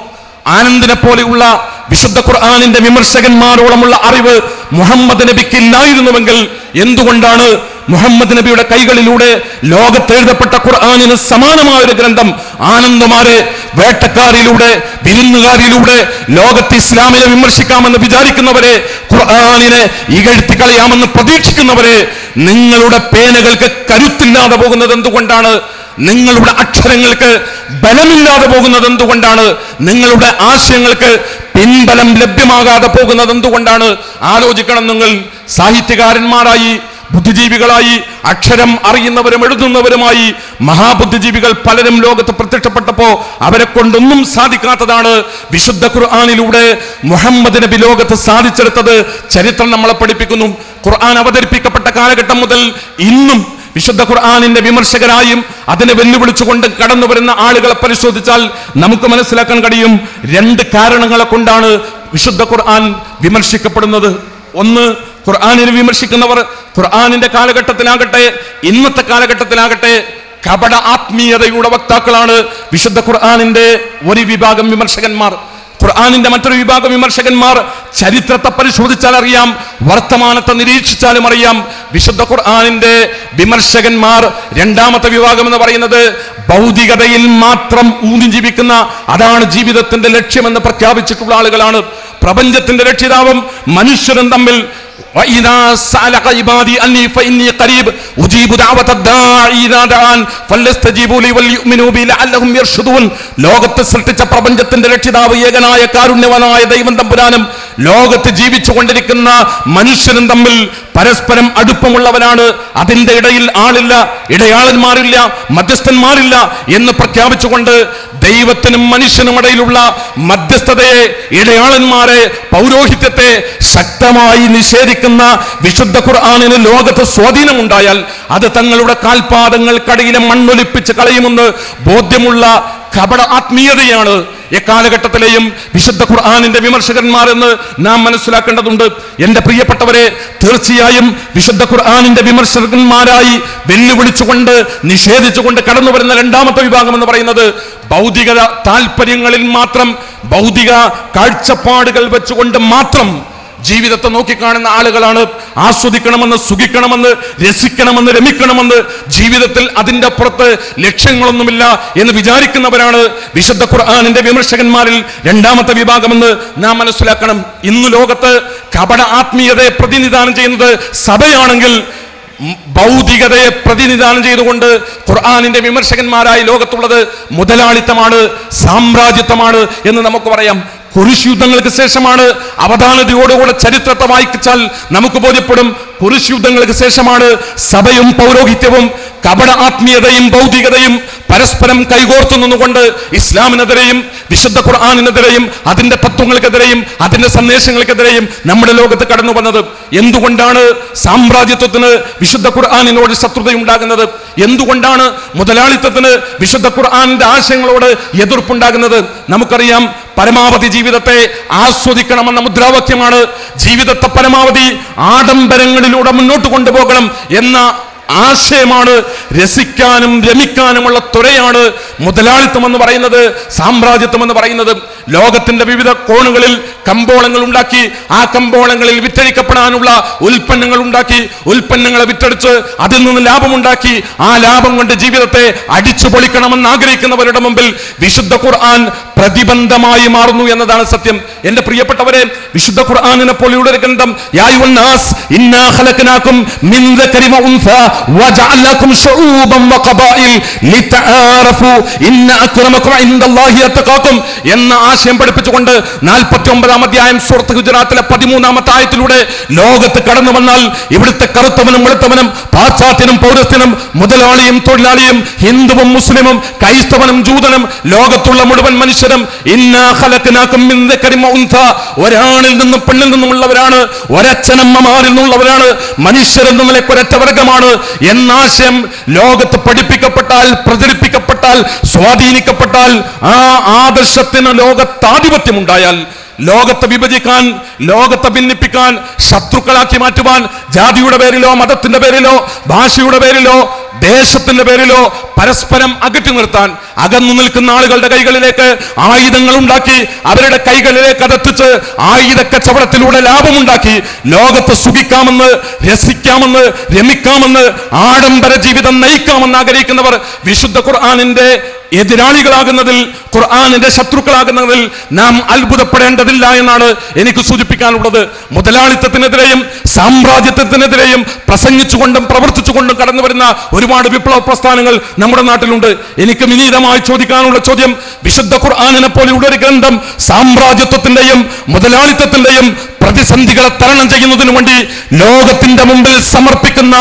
ആനന്ദിനെ പോലെയുള്ള വിശുദ്ധ ഖുർആനിന്റെ വിമർശകന്മാരോളമുള്ള അറിവ് മുഹമ്മദ് നബിക്ക് ഇല്ലായിരുന്നുവെങ്കിൽ എന്തുകൊണ്ടാണ് മുഹമ്മദ് നബിയുടെ കൈകളിലൂടെ ലോകത്ത് എഴുതപ്പെട്ട ഖുർആനിന് സമാനമായ ഒരു ഗ്രന്ഥം ആനന്ദമാരെ വേട്ടക്കാരിലൂടെ വിരുന്നുകാരിലൂടെ ലോകത്ത് ഇസ്ലാമിനെ വിമർശിക്കാമെന്ന് വിചാരിക്കുന്നവരെ, ഖുർആനിനെ ഇകഴ്ത്തി കളയാമെന്ന് പ്രതീക്ഷിക്കുന്നവരെ, നിങ്ങളുടെ പേനകൾക്ക് കരുത്തില്ലാതെ പോകുന്നത് എന്തുകൊണ്ടാണ്? നിങ്ങളുടെ അക്ഷരങ്ങൾക്ക് ബലമില്ലാതെ പോകുന്നത് എന്തുകൊണ്ടാണ്? നിങ്ങളുടെ ആശയങ്ങൾക്ക് പിൻബലം ലഭ്യമാകാതെ പോകുന്നത് എന്തുകൊണ്ടാണ്? ആലോചിക്കണം. നിങ്ങൾ സാഹിത്യകാരന്മാരായി, ബുദ്ധിജീവികളായി, അക്ഷരം അറിയുന്നവരും എഴുതുന്നവരുമായി മഹാബുദ്ധിജീവികൾ പലരും ലോകത്ത് പ്രത്യക്ഷപ്പെട്ടപ്പോ അവരെ കൊണ്ടൊന്നും സാധിക്കാത്തതാണ് വിശുദ്ധ ഖുർആനിലൂടെ മുഹമ്മദ് നബി ലോകത്ത് സാധിച്ചെടുത്തത്. ചരിത്രം നമ്മളെ പഠിപ്പിക്കുന്നു. ഖുർആൻ അവതരിപ്പിക്കപ്പെട്ട കാലഘട്ടം മുതൽ ഇന്നും വിശുദ്ധ ഖുർആനിന്റെ വിമർശകരായും അതിനെ വെല്ലുവിളിച്ചുകൊണ്ട് കടന്നു വരുന്ന ആളുകളെ പരിശോധിച്ചാൽ നമുക്ക് മനസ്സിലാക്കാൻ കഴിയും, രണ്ട് കാരണങ്ങളെ കൊണ്ടാണ് വിശുദ്ധ ഖുർആൻ വിമർശിക്കപ്പെടുന്നത്. ഒന്ന്, ഖുർആനിനെ വിമർശിക്കുന്നവർ ഖുർആനിന്റെ കാലഘട്ടത്തിലാകട്ടെ ഇന്നത്തെ കാലഘട്ടത്തിലാകട്ടെ കപട ആത്മീയതയുടെ വക്താക്കളാണ് വിശുദ്ധ ഖുർആനിന്റെ ഒരു വിഭാഗം വിമർശകന്മാർ. ഖുർആനിന്റെ മറ്റൊരു വിഭാഗം വിമർശകന്മാർ ചരിത്രത്തെ പരിശോധിച്ചാൽ അറിയാം, വർത്തമാനത്തെ നിരീക്ഷിച്ചാലും അറിയാം, വിശുദ്ധ ഖുർആനിന്റെ വിമർശകന്മാർ രണ്ടാമത്തെ വിഭാഗം എന്ന് പറയുന്നത് ഭൗതികതയിൽ മാത്രം ഊന്നി ജീവിക്കുന്ന, അതാണ് ജീവിതത്തിന്റെ ലക്ഷ്യമെന്ന് പ്രഖ്യാപിച്ചിട്ടുള്ള ആളുകളാണ്. പ്രപഞ്ചത്തിന്റെ രക്ഷിതാവും മനുഷ്യരും തമ്മിൽ ലോകത്ത് സൃഷ്ടിച്ച പ്രപഞ്ചത്തിന്റെ രക്ഷിതാവ് ഏകനായ കാരുണ്യവാനായ ദൈവം തമ്പുരാനും ലോകത്ത് ജീവിച്ചു കൊണ്ടിരിക്കുന്ന മനുഷ്യനും തമ്മിൽ പരസ്പരം അടുപ്പമുള്ളവനാണ്. അതിന്റെ ഇടയിൽ ആളില്ല, ഇടയാളന്മാരില്ല, മധ്യസ്ഥന്മാരില്ല എന്ന് പ്രഖ്യാപിച്ചുകൊണ്ട് ദൈവത്തിനും മനുഷ്യനും ഇടയിലുള്ള മധ്യസ്ഥതയെ, ഇടയാളന്മാരെ, പൗരോഹിത്യത്തെ ശക്തമായി നിഷേധിക്കുന്ന വിശുദ്ധ ഖുർആനിന് ലോകത്ത് സ്വാധീനമുണ്ടായാൽ അത് തങ്ങളുടെ കാൽപാദങ്ങൾക്കടിയിലെ മണ്ണൊലിപ്പിച്ച് കളയുമെന്ന് ബോധ്യമുള്ള കപട ആത്മീയതയാണ് എക്കാലഘട്ടത്തിലെയും വിശുദ്ധ ഖുർആനിന്റെ വിമർശകന്മാർ എന്ന് നാം മനസ്സിലാക്കേണ്ടതുണ്ട്. എന്റെ പ്രിയപ്പെട്ടവരെ, തീർച്ചയായും വിശുദ്ധ ഖുർആനിന്റെ വിമർശകന്മാരായി വെല്ലുവിളിച്ചുകൊണ്ട് നിഷേധിച്ചുകൊണ്ട് കടന്നു വരുന്ന രണ്ടാമത്തെ വിഭാഗം എന്ന് പറയുന്നത് ഭൗതിക താല്പര്യങ്ങളിൽ മാത്രം, ഭൗതിക കാഴ്ചപ്പാടുകൾ വെച്ചുകൊണ്ട് മാത്രം ജീവിതത്തെ നോക്കിക്കാണുന്ന ആളുകളാണ്. ആസ്വദിക്കണമെന്ന്, സുഖിക്കണമെന്ന്, രസിക്കണമെന്ന്, രമിക്കണമെന്ന്, ജീവിതത്തിൽ അതിന്റെ അപ്പുറത്ത് ലക്ഷ്യങ്ങളൊന്നുമില്ല എന്ന് വിചാരിക്കുന്നവരാണ് വിശുദ്ധ ഖുർആനിന്റെ വിമർശകന്മാരിൽ രണ്ടാമത്തെ വിഭാഗമെന്ന് നാം മനസ്സിലാക്കണം. ഇന്ന് ലോകത്ത് കപട ആത്മീയതയെ പ്രതിനിധാനം ചെയ്യുന്നത് സഭയാണെങ്കിൽ, ഭൗതികതയെ പ്രതിനിധാനം ചെയ്തുകൊണ്ട് ഖുർആനിന്റെ വിമർശകന്മാരായി ലോകത്തുള്ളത് മുതലാളിത്തമാണ്, സാമ്രാജ്യത്വമാണ് എന്ന് നമുക്ക് പറയാം. കുരിശ് യുദ്ധങ്ങൾക്ക് ശേഷമാണ്, അവധാനതയോടുകൂടെ ചരിത്രത്തെ വായിച്ചാൽ നമുക്ക് ബോധ്യപ്പെടും, കുരിശ് യുദ്ധങ്ങൾക്ക് ശേഷമാണ് സഭയും പൗരോഹിത്യവും കപട ആത്മീയതയും ഭൗതികതയും പരസ്പരം കൈകോർത്തു നിന്നുകൊണ്ട് ഇസ്ലാമിനെതിരെയും വിശുദ്ധ ഖുർആനിനെതിരെയും അതിന്റെ തത്വങ്ങൾക്കെതിരെയും അതിന്റെ സന്ദേശങ്ങൾക്കെതിരെയും നമ്മുടെ ലോകത്ത് കടന്നു വന്നത്. എന്തുകൊണ്ടാണ് സാമ്രാജ്യത്വത്തിന് വിശുദ്ധ ഖുർആനിനോട് ശത്രുതയുണ്ടാകുന്നത്? എന്തുകൊണ്ടാണ് മുതലാളിത്തത്തിന് വിശുദ്ധ ഖുർആനിന്റെ ആശയങ്ങളോട് എതിർപ്പുണ്ടാകുന്നത്? നമുക്കറിയാം, പരമാവധി ജീവിതത്തെ ആസ്വദിക്കണമെന്ന മുദ്രാവാക്യമാണ്, ജീവിതത്തെ പരമാവധി ആഡംബരങ്ങളിലൂടെ മുന്നോട്ട് കൊണ്ടുപോകണം എന്ന ആശയമാണ്, രസിക്കാനും രമിക്കാനുമുള്ള ത്വരയാണ് മുതലാളിത്തം എന്ന് പറയുന്നത്, സാമ്രാജ്യത്വം എന്ന് പറയുന്നത്. ലോകത്തിന്റെ വിവിധ കോണുകളിൽ കമ്പോളങ്ങൾ ഉണ്ടാക്കി, ആ കമ്പോളങ്ങളിൽ വിറ്റഴിക്കപ്പെടാനുള്ള ഉൽപ്പന്നങ്ങൾ ഉണ്ടാക്കി, ഉൽപ്പന്നങ്ങളെ വിറ്റടിച്ച് അതിൽ നിന്ന് ലാഭമുണ്ടാക്കി, ആ ലാഭം കൊണ്ട് ജീവിതത്തെ അടിച്ചു പൊളിക്കണമെന്ന് ആഗ്രഹിക്കുന്നവരുടെ മുമ്പിൽ വിശുദ്ധ ഖുർആൻ പ്രതിബന്ധമായി മാറുന്നു എന്നതാണ് സത്യം. എന്റെ പ്രിയപ്പെട്ടവരെ, വിശുദ്ധ ഖുർആനിനെ പോലെയുള്ള ഒരു ഗ്രന്ഥം, യാ അയ്യുഹന്നാസ് ഇന്നാ ഖലഖനാകും മിൻ ദക്കരിൻ വഉൻസാ വജഅൽനാകും ശുഊബൻ വഖബായിൽ ലിതആറഫു ഇന്ന അക്രമകും ഇൻദല്ലാഹി അത്ഖാകും എന്ന ആശയം പഠിപ്പിച്ചുകൊണ്ട് 49-ാം അധ്യായം സൂറത്ത് ഹുജറാത്തിലെ 13-ാമത്തെ ആയത്തിലൂടെ ലോകത്ത് കടന്നു വന്നാൽ ഇവിടുത്തെ കറുത്തവനും വെളുത്തവനും, പാശ്ചാത്യനും പൗരസ്ത്യനും, മുതലാളിയും തൊഴിലാളിയും, ഹിന്ദുവും മുസ്ലിമും, ക്രൈസ്തവനും ജൂതനും, ലോകത്തുള്ള മുഴുവൻ മനുഷ്യരും ഇന്നാ ഖലഖനാകും മിൻ ദക്കരിൻ വഉൻസാ, ഒരാണിൽ നിന്നും പെണ്ണിൽ നിന്നുമുള്ളവരാണ്, ഒരച്ഛനമ്മമാരിൽ നിന്നുള്ളവരാണ്, മനുഷ്യരെന്ന നിലയ്ക്ക് ഒരൊറ്റ വർഗമാണ് എന്നാശയം ലോകത്ത് പഠിപ്പിക്കപ്പെട്ടാൽ, പ്രചരിപ്പിക്കപ്പെട്ടാൽ, സ്വാധീനിക്കപ്പെട്ടാൽ, ആ ആദർശത്തിന് ലോകത്താധിപത്യം ഉണ്ടായാൽ, ലോകത്തെ വിഭജിക്കാൻ, ലോകത്തെ ഭിന്നിപ്പിക്കാൻ, ശത്രുക്കളാക്കി മാറ്റുവാൻ, ജാതിയുടെ പേരിലോ മതത്തിന്റെ പേരിലോ ഭാഷയുടെ പേരിലോ ദേശത്തിന്റെ പേരിലോ പരസ്പരം അകറ്റി നിർത്താൻ അകന്നു നിൽക്കുന്ന ആളുകളുടെ കൈകളിലേക്ക് ആയുധങ്ങൾ ഉണ്ടാക്കി അവരുടെ കൈകളിലേക്ക് അതെത്തിച്ച് ആയുധ കച്ചവടത്തിലൂടെ ലാഭമുണ്ടാക്കി ലോകത്ത് സുഖിക്കാമെന്ന്, രസിക്കാമെന്ന്, രമിക്കാമെന്ന്, ആഡംബര ജീവിതം നയിക്കാമെന്ന് ആഗ്രഹിക്കുന്നവർ വിശുദ്ധ ഖുർആനിന്റെ എതിരാളികളാകുന്നതിൽ, ഖുർആനിന്റെ ശത്രുക്കളാകുന്നതിൽ നാം അത്ഭുതപ്പെടേണ്ടതില്ല എന്നാണ് എനിക്ക് സൂചിപ്പിക്കാനുള്ളത്. മുതലാളിത്തത്തിനെതിരെയും സാമ്രാജ്യത്വത്തിനെതിരെയും പ്രസംഗിച്ചുകൊണ്ടും പ്രവർത്തിച്ചുകൊണ്ടും കടന്നു വരുന്ന ഒരുപാട് വിപ്ലവ പ്രസ്ഥാനങ്ങൾ നമ്മുടെ നാട്ടിലുണ്ട്. എനിക്ക് വിനീതമായി ചോദിക്കാനുള്ള ചോദ്യം, വിശുദ്ധ ഖുർആനിനെ പോലെയുള്ള ഒരു ഗ്രന്ഥം സാമ്രാജ്യത്വത്തിന്റെയും മുതലാളിത്തത്തിന്റെയും പ്രതിസന്ധികളെ തരണം ചെയ്യുന്നതിനു വേണ്ടി ലോകത്തിന്റെ മുമ്പിൽ സമർപ്പിക്കുന്ന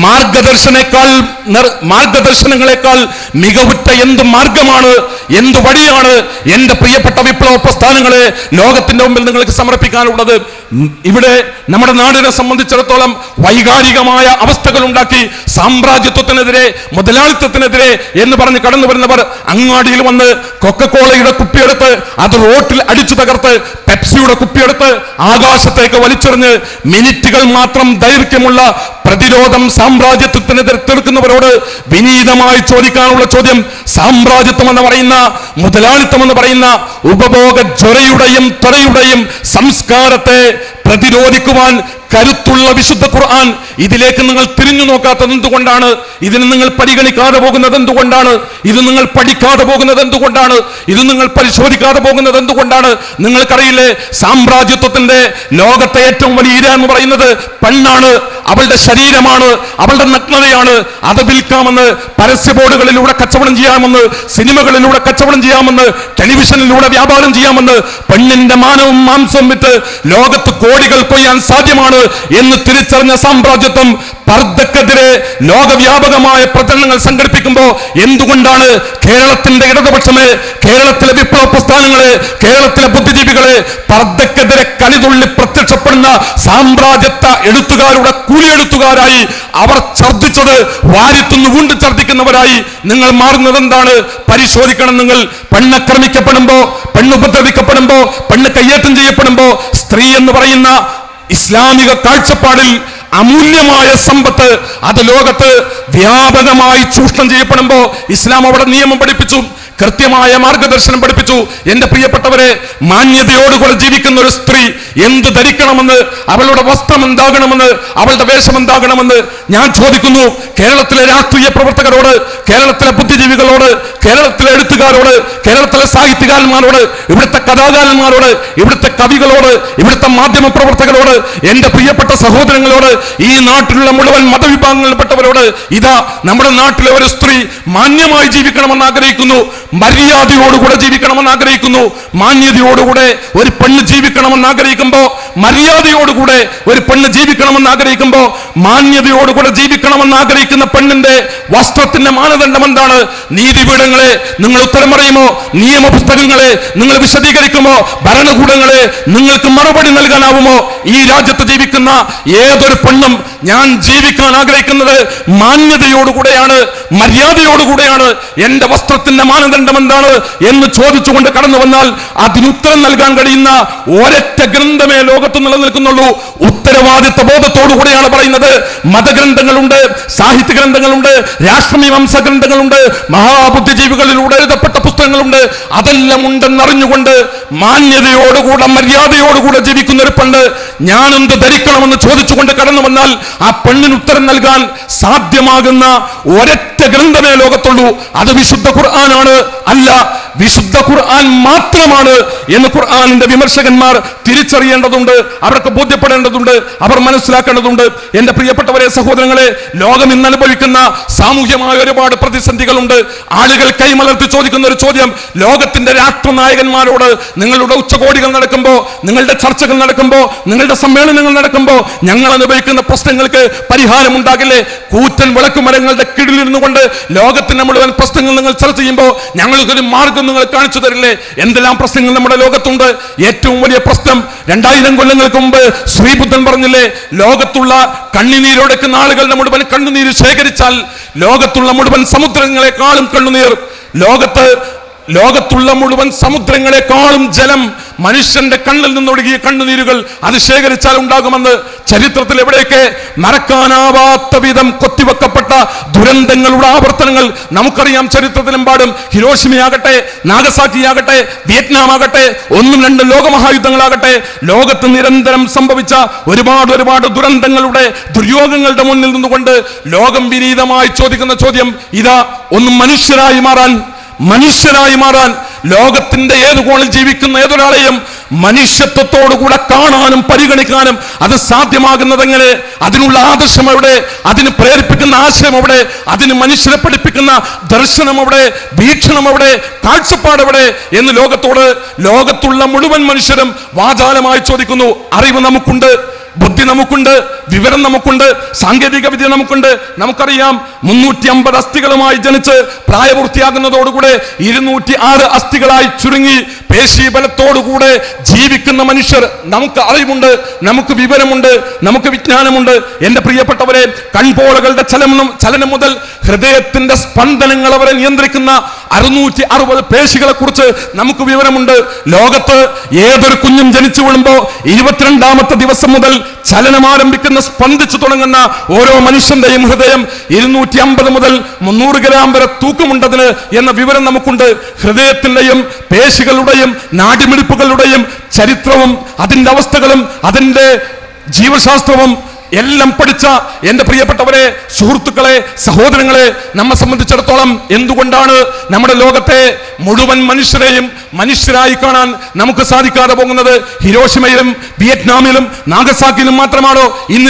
മാർഗദർശനങ്ങളെക്കാൾ മികവുറ്റ എന്ത് മാർഗമാണ്, എന്ത് വഴിയാണ് എന്റെ പ്രിയപ്പെട്ട വിപ്ലവ പ്രസ്ഥാനങ്ങളെ ലോകത്തിന്റെ മുമ്പിൽ നിങ്ങൾക്ക് സമർപ്പിക്കാനുള്ളത്? ഇവിടെ നമ്മുടെ നാടിനെ സംബന്ധിച്ചിടത്തോളം വൈകാരികമായ അവസ്ഥകൾ ഉണ്ടാക്കി സാമ്രാജ്യത്വത്തിനെതിരെ, മുതലാളിത്തത്തിനെതിരെ എന്ന് പറഞ്ഞ് കടന്നു വരുന്നവർ അങ്ങാടിയിൽ വന്ന് കൊക്കക്കോളയുടെ കുപ്പിയെടുത്ത് അത് റോട്ടിൽ അടിച്ചു തകർത്ത്, പെപ്സിയുടെ കുപ്പിയെടുത്ത് ആകാശത്തേക്ക് വലിച്ചെറിഞ്ഞ് മിനിറ്റുകൾ മാത്രം ദൈർഘ്യമുള്ള പ്രതിരോധം സാമ്രാജ്യത്വത്തിനെതിരെ തീർക്കുന്നവരോട് വിനീതമായി ചോദിക്കാനുള്ള ചോദ്യം, സാമ്രാജ്യത്വം എന്ന് പറയുന്ന, മുതലാളിത്തം എന്ന് പറയുന്ന ഉപഭോഗ ജ്വരയുടെയും ത്വരയുടെയും സംസ്കാരത്തെ പ്രതിരോധിക്കുവാൻ കരുത്തുള്ള വിശുദ്ധ ഖുർആൻ ഇതിലേക്ക് നിങ്ങൾ തിരിഞ്ഞു നോക്കാത്തത് എന്തുകൊണ്ടാണ്? ഇതിന് നിങ്ങൾ പരിഗണിക്കാതെ പോകുന്നത് എന്തുകൊണ്ടാണ്? ഇത് നിങ്ങൾ പഠിക്കാതെ പോകുന്നത് എന്തുകൊണ്ടാണ്? ഇത് നിങ്ങൾ പരിശോധിക്കാതെ പോകുന്നത് എന്തുകൊണ്ടാണ്? നിങ്ങൾക്കറിയില്ലേ, സാമ്രാജ്യത്വത്തിന്റെ ലോകത്തെ ഏറ്റവും വലിയ ഇര എന്ന് പറയുന്നത് പെണ്ണാണ്, അവളുടെ ശരീരമാണ്, അവളുടെ നഗ്നതയാണ്. അത് വിൽക്കാമെന്ന് പരസ്യ ബോർഡുകളിലൂടെ കച്ചവടം ചെയ്യാമെന്ന്, സിനിമകളിലൂടെ കച്ചവടം ചെയ്യാമെന്ന്, ടെലിവിഷനിലൂടെ വ്യാപാരം ചെയ്യാമെന്ന്, പെണ്ണിന്റെ മാനവും മാംസവും വിറ്റ് ലോകത്ത് കോടികൾ കൊയ്യാൻ സാധ്യമാണ് എന്ന് തിരിച്ചറിഞ്ഞ സാമ്രാജ്യത്വം പർദ്ദക്കെതിരെ ലോകവ്യാപകമായ പ്രചരണങ്ങൾ സംഘടിപ്പിക്കുമ്പോൾ എന്തുകൊണ്ടാണ് കേരളത്തിന്റെ ഇടതുപക്ഷമേ, കേരളത്തിലെ വിപ്ലവ പ്രസ്ഥാനങ്ങളെ, കേരളത്തിലെ ബുദ്ധിജീവികളെ പർദ്ദക്കെതിരെ കലിതുള്ളി പ്രത്യക്ഷപ്പെടുന്ന സാമ്രാജ്യത്വ എഴുത്തുകാരുടെ കൂലിയെഴുത്തുകാരായി അവർ ഛർദ്ദിച്ചത് വാരിത്തുന്നു വീണ്ടും ഛർദ്ദിക്കുന്നവരായി നിങ്ങൾ മാറുന്നത് എന്താണ്? പരിശോധിക്കണം നിങ്ങൾ. പെണ്ണാക്രമിക്കപ്പെടുമ്പോ, പെണ്ണുപദ്രവിക്കപ്പെടുമ്പോ, പെണ്ണ് കയ്യേറ്റം ചെയ്യപ്പെടുമ്പോ, സ്ത്രീ എന്ന് പറയുന്ന ഇസ്ലാമിക കാഴ്ചപ്പാടിൽ അമൂല്യമായ സമ്പത്ത് അത് ലോകത്ത് വ്യാപകമായി ചൂഷണം ചെയ്യപ്പെടുമ്പോ ഇസ്ലാം അവിടെ നിയമം പഠിപ്പിച്ചു, കൃത്യമായ മാർഗദർശനം പഠിപ്പിച്ചു. എന്റെ പ്രിയപ്പെട്ടവരെ, മാന്യതയോടുകൂടെ ജീവിക്കുന്ന ഒരു സ്ത്രീ എന്ത് ധരിക്കണമെന്ന്, അവളുടെ വസ്ത്രം എന്താകണമെന്ന്, അവളുടെ വേഷം എന്താകണമെന്ന് ഞാൻ ചോദിക്കുന്നു. കേരളത്തിലെ രാഷ്ട്രീയ പ്രവർത്തകരോട്, കേരളത്തിലെ ബുദ്ധിജീവികളോട്, കേരളത്തിലെ എഴുത്തുകാരോട്, കേരളത്തിലെ സാഹിത്യകാരന്മാരോട്, ഇവിടുത്തെ കഥാകാരന്മാരോട്, ഇവിടുത്തെ കവികളോട്, ഇവിടുത്തെ മാധ്യമ പ്രവർത്തകരോട്, എന്റെ പ്രിയപ്പെട്ട സഹോദരങ്ങളോട്, ഈ നാട്ടിലുള്ള മുഴുവൻ മതവിഭാഗങ്ങളിൽപ്പെട്ടവരോട്, ഇതാ നമ്മുടെ നാട്ടിലെ ഒരു സ്ത്രീ മാന്യമായി ജീവിക്കണമെന്ന് ആഗ്രഹിക്കുന്നു, മര്യാദയോടുകൂടെ ജീവിക്കണമെന്ന് ആഗ്രഹിക്കുന്നു. മാന്യതയോടുകൂടെ ഒരു പെണ്ണ് ജീവിക്കണമെന്ന് ആഗ്രഹിക്കുമ്പോ, മര്യാദയോടുകൂടെ ഒരു പെണ്ണ് ജീവിക്കണമെന്ന് ആഗ്രഹിക്കുമ്പോ, മാന്യതയോടുകൂടെ ജീവിക്കണമെന്ന് ആഗ്രഹിക്കുന്ന പെണ്ണിന്റെ വസ്ത്രത്തിന്റെ മാനദണ്ഡം എന്താണ്? നീതിപീഠങ്ങളെ നിങ്ങൾ ഉത്തരം പറയുമോ? നിയമപുസ്തകങ്ങളെ നിങ്ങൾ വിശദീകരിക്കുമോ? ഭരണകൂടങ്ങളെ നിങ്ങൾക്ക് മറുപടി നൽകാനാവുമോ? ഈ രാജ്യത്ത് ജീവിക്കുന്ന ഏതൊരു പെണ്ണും ഞാൻ ജീവിക്കാൻ ആഗ്രഹിക്കുന്നത് മാന്യതയോടുകൂടെയാണ്, മര്യാദയോടുകൂടെയാണ്. എന്റെ വസ്ത്രത്തിന്റെ മാനദണ്ഡം എന്താണ് എന്ന് ചോദിച്ചുകൊണ്ട് കടന്നു വന്നാൽ അതിനുത്തരം നൽകാൻ കഴിയുന്ന ഒരൊറ്റ ഗ്രന്ഥമേ ലോകത്ത് നിലനിൽക്കുന്നുള്ളൂ. ഉത്തരവാദിത്വ ബോധത്തോടുകൂടെയാണ് പറയുന്നത്. മതഗ്രന്ഥങ്ങളുണ്ട്, സാഹിത്യ ഗ്രന്ഥങ്ങളുണ്ട്, രാഷ്ട്രമീമാംസ ഗ്രന്ഥങ്ങളുണ്ട്, മഹാബുദ്ധിജീവികളിലൂടെ എഴുതപ്പെട്ട പുസ്തകങ്ങളുണ്ട്. അതെല്ലാം ഉണ്ടെന്നറിഞ്ഞുകൊണ്ട് മാന്യതയോടുകൂടെ, മര്യാദയോടുകൂടെ ജീവിക്കുന്ന ഒരു പെണ്ണ് ഞാൻ എന്ത് ധരിക്കണമെന്ന് ചോദിച്ചുകൊണ്ട് കടന്നു വന്നാൽ ആ പെണ്ണിന് ഉത്തരം നൽകാൻ സാധ്യമാകുന്ന ഒരൊറ്റ ഗ്രന്ഥമേ ലോകത്തുള്ളൂ. അത് വിശുദ്ധ ഖുർആനാണ്. അല്ല, വിശുദ്ധ ഖുർആൻ മാത്രമാണ് എന്ന് ഖുർആനിന്റെ വിമർശകന്മാർ തിരിച്ചറിയേണ്ടതുണ്ട്, അവർക്ക് ബോധ്യപ്പെടേണ്ടതുണ്ട്, അവർ മനസ്സിലാക്കേണ്ടതുണ്ട്. എന്റെ പ്രിയപ്പെട്ടവരെ, സഹോദരങ്ങളെ, ലോകം ഇന്ന് അനുഭവിക്കുന്ന സാമൂഹ്യമായ ഒരുപാട് പ്രതിസന്ധികളുണ്ട്. ആളുകൾ കൈമലർത്തി ചോദിക്കുന്ന ഒരു ചോദ്യം, ലോകത്തിന്റെ രാഷ്ട്രനായകന്മാരോട് നിങ്ങളുടെ ഉച്ചകോടികൾ നടക്കുമ്പോ, നിങ്ങളുടെ ചർച്ചകൾ നടക്കുമ്പോ, നിങ്ങളുടെ സമ്മേളനങ്ങൾ നടക്കുമ്പോ ഞങ്ങൾ അനുഭവിക്കുന്ന പ്രശ്നങ്ങൾക്ക് പരിഹാരം ഉണ്ടാകില്ലേ? കൂറ്റൻ വിളക്കുമരങ്ങളുടെ കീഴിലിരുന്നു കൊണ്ട് ലോകത്തിന്റെ മുഴുവൻ പ്രശ്നങ്ങൾ നിങ്ങൾ ചർച്ച ചെയ്യുമ്പോൾ ഞങ്ങൾക്കൊരു മാർഗം നിങ്ങൾ കാണിച്ചു തരില്ലേ? എന്തെല്ലാം പ്രശ്നങ്ങൾ നമ്മുടെ ലോകത്തുണ്ട്. ഏറ്റവും വലിയ പ്രശ്നം 2000 കൊല്ലങ്ങൾക്ക് മുമ്പ് ശ്രീബുദ്ധൻ പറഞ്ഞില്ലേ, ലോകത്തുള്ള കണ്ണുനീരൊടുക്കുന്ന ആളുകളുടെ മുഴുവൻ കണ്ണുനീര് ശേഖരിച്ചാൽ ലോകത്തുള്ള മുഴുവൻ സമുദ്രങ്ങളെക്കാളും കണ്ണുനീർ ലോകത്ത് ലോകത്തുള്ള മുഴുവൻ സമുദ്രങ്ങളെക്കാളും ജലം മനുഷ്യന്റെ കണ്ണിൽ നിന്നൊഴുകിയ കണ്ണുനീരുകൾ അത് ശേഖരിച്ചാൽ ഉണ്ടാകുമെന്ന് ചരിത്രത്തിൽ എവിടെയൊക്കെ മറക്കാനാവാത്ത വിധം കൊത്തിവെക്കപ്പെട്ട ദുരന്തങ്ങളുടെ ആവർത്തനങ്ങൾ നമുക്കറിയാം. ചരിത്രത്തിലെമ്പാടും ഹിരോഷിമയാകട്ടെ, നാഗസാക്കിയാകട്ടെ, വിയറ്റ്നാം ആകട്ടെ, 1, 2 ലോകമഹായുദ്ധങ്ങളാകട്ടെ, ലോകത്ത് നിരന്തരം സംഭവിച്ച ഒരുപാട് ദുരന്തങ്ങളുടെ ദുര്യോഗങ്ങളുടെ മുന്നിൽ നിന്നുകൊണ്ട് ലോകം വിനീതമായി ചോദിക്കുന്ന ചോദ്യം ഇതാ: ഒന്ന് മനുഷ്യരായി മാറാൻ ലോകത്തിന്റെ ഏത് കോണിൽ ജീവിക്കുന്ന ഏതൊരാളെയും മനുഷ്യത്വത്തോടുകൂടെ കാണാനും പരിഗണിക്കാനും അത് സാധ്യമാകുന്നതെങ്ങനെ? അതിനുള്ള ആദർശം എവിടെ? അതിന് പ്രേരിപ്പിക്കുന്ന ആശയം എവിടെ? അതിന് മനുഷ്യരെ പഠിപ്പിക്കുന്ന ദർശനം എവിടെ? വീക്ഷണം എവിടെ? കാഴ്ചപ്പാട് എവിടെ എന്ന് ലോകത്തുള്ള മുഴുവൻ മനുഷ്യരും വാചാലമായി ചോദിക്കുന്നു. അറിവ് നമുക്കുണ്ട്, ബുദ്ധി നമുക്കുണ്ട്, വിവരം നമുക്കുണ്ട്, സാങ്കേതിക വിദ്യ നമുക്കുണ്ട്. നമുക്കറിയാം 350 അസ്ഥികളുമായി ജനിച്ച് പ്രായപൂർത്തിയാകുന്നതോടുകൂടെ 206 അസ്ഥികളായി ചുരുങ്ങി പേശീബലത്തോടുകൂടെ ജീവിക്കുന്ന മനുഷ്യർ. നമുക്ക് അറിവുണ്ട്, നമുക്ക് വിവരമുണ്ട്, നമുക്ക് വിജ്ഞാനമുണ്ട്. എന്റെ പ്രിയപ്പെട്ടവരെ, കൺപോളകളുടെ ചലനം മുതൽ ഹൃദയത്തിന്റെ സ്പന്ദനങ്ങൾ അവരെ നിയന്ത്രിക്കുന്ന 660 പേശികളെ കുറിച്ച് നമുക്ക് വിവരമുണ്ട്. ലോകത്ത് ഏതൊരു കുഞ്ഞും ജനിച്ചു വീഴുമ്പോ 22ാമത്തെ ദിവസം മുതൽ ചലനം ആരംഭിക്കുന്ന, സ്പന്ദിച്ചു തുടങ്ങുന്ന ഓരോ മനുഷ്യന്റെയും ഹൃദയം 250 മുതൽ 300 ഗ്രാം വരെ തൂക്കമുണ്ടതിന് എന്ന വിവരം നമുക്കുണ്ട്. ഹൃദയത്തിന്റെയും പേശികളുടെയും നാഡിമിടിപ്പുകളുടെയും ചരിത്രവും അതിന്റെ അവസ്ഥകളും അതിന്റെ ജീവശാസ്ത്രവും എല്ലാം പഠിച്ച എന്റെ പ്രിയപ്പെട്ടവരെ, സുഹൃത്തുക്കളെ, സഹോദരങ്ങളെ, നമ്മെ സംബന്ധിച്ചിടത്തോളം എന്തുകൊണ്ടാണ് നമ്മുടെ ലോകത്തെ മുഴുവൻ മനുഷ്യരെയും മനുഷ്യരായി കാണാൻ നമുക്ക് സാധിക്കാതെ പോകുന്നത്? ഹിരോഷിമയിലും വിയറ്റ്നാമിലും നാഗസാക്കിയിലും മാത്രമാണോ?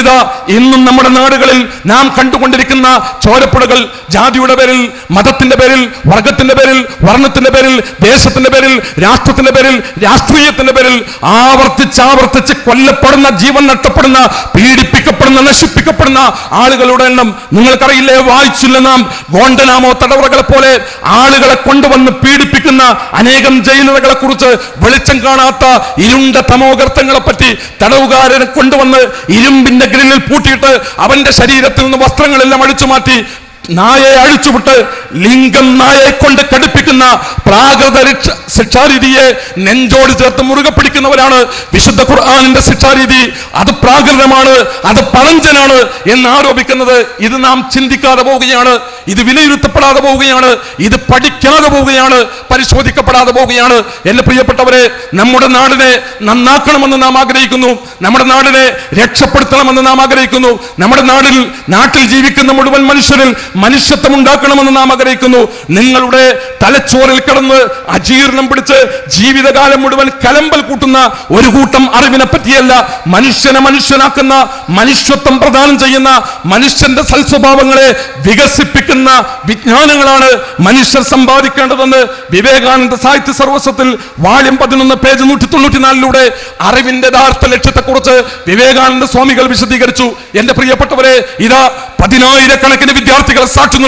ഇന്നും നമ്മുടെ നാടുകളിൽ നാം കണ്ടുകൊണ്ടിരിക്കുന്ന ചോരപ്പുഴകൾ ജാതിയുടെ പേരിൽ, മതത്തിന്റെ പേരിൽ, വർഗത്തിന്റെ പേരിൽ, വർണ്ണത്തിന്റെ പേരിൽ, ദേശത്തിന്റെ പേരിൽ, രാഷ്ട്രത്തിന്റെ പേരിൽ, രാഷ്ട്രീയത്തിന്റെ പേരിൽ ആവർത്തിച്ച് കൊല്ലപ്പെടുന്ന, ജീവൻ നഷ്ടപ്പെടുന്ന, പീഡിപ്പിക്കപ്പെടുന്ന, നശിപ്പിക്കപ്പെടുന്ന ആളുകളുടെ എണ്ണം നിങ്ങൾക്കറിയില്ലേ? വായിച്ചില്ല നാം? ഗോണ്ടനാമോ തടവറകളെ പോലെ ആളുകളെ കൊണ്ടുവന്ന് പീഡിപ്പിക്കുന്ന അനേകം ജയിലുകളെ കുറിച്ച്, വെളിച്ചം കാണാത്ത ഇരുണ്ട തമോഗർത്തങ്ങളെ പറ്റി, തടവുകാരനെ കൊണ്ടുവന്ന് ഇരുമ്പിന്റെ ഗ്രില്ലിൽ പൂട്ടിയിട്ട് അവന്റെ ശരീരത്തിൽ നിന്ന് വസ്ത്രങ്ങളെല്ലാം അഴിച്ചു മാറ്റി നായെ അഴിച്ചുവിട്ട് ലിംഗം നായെ കൊണ്ട് കടുപ്പിക്കുന്ന പ്രാകൃത ശിക്ഷാരീതിയെ നെഞ്ചോട് ചേർത്ത് മുറുകെ പിടിക്കുന്നവരാണ് വിശുദ്ധ ഖുർആനിന്റെ ശിക്ഷാരീതി. അത് പ്രാകൃതമാണ്, അത് പഴഞ്ചനാണ് എന്ന് ആരോപിക്കുന്നത്. ഇത് നാം ചിന്തിക്കാതെ പോവുകയാണ്, ഇത് വിലയിരുത്തപ്പെടാതെ പോവുകയാണ്, ഇത് പഠിക്കാതെ പോവുകയാണ്, പരിശോധിക്കപ്പെടാതെ പോവുകയാണ്. എന്റെ പ്രിയപ്പെട്ടവരെ, നമ്മുടെ നാടിനെ നന്നാക്കണമെന്ന് നാം ആഗ്രഹിക്കുന്നു, നമ്മുടെ നാടിനെ രക്ഷപ്പെടുത്തണമെന്ന് നാം ആഗ്രഹിക്കുന്നു, നമ്മുടെ നാട്ടിൽ ജീവിക്കുന്ന മുഴുവൻ മനുഷ്യരിൽ മനുഷ്യത്വം ഉണ്ടാക്കണമെന്ന് നാം ആഗ്രഹിക്കുന്നു. നിങ്ങളുടെ തലച്ചോറിൽ കിടന്ന് അജീർണം പിടിച്ച് ജീവിതകാലം മുഴുവൻ കലമ്പൽ കൂട്ടുന്ന ഒരു കൂട്ടം അറിവിനെ പറ്റിയല്ല, മനുഷ്യനെ മനുഷ്യനാക്കുന്ന, മനുഷ്യത്വം പ്രദാനം ചെയ്യുന്ന, മനുഷ്യന്റെ സൽസ്വഭാവങ്ങളെ വികസിപ്പിക്കുന്ന വിജ്ഞാനങ്ങളാണ് മനുഷ്യർ സമ്പാദിക്കേണ്ടതെന്ന് വിവേകാനന്ദ സാഹിത്യ സർവസ്വത്തിൽ വാള്യം 11 പേജ് 194 അറിവിന്റെ യഥാർത്ഥ ലക്ഷ്യത്തെക്കുറിച്ച് വിവേകാനന്ദ സ്വാമികൾ വിശദീകരിച്ചു. എന്റെ പ്രിയപ്പെട്ടവരെ, ഇതാ 10,000-കണക്കിന് വിദ്യാർത്ഥികളെ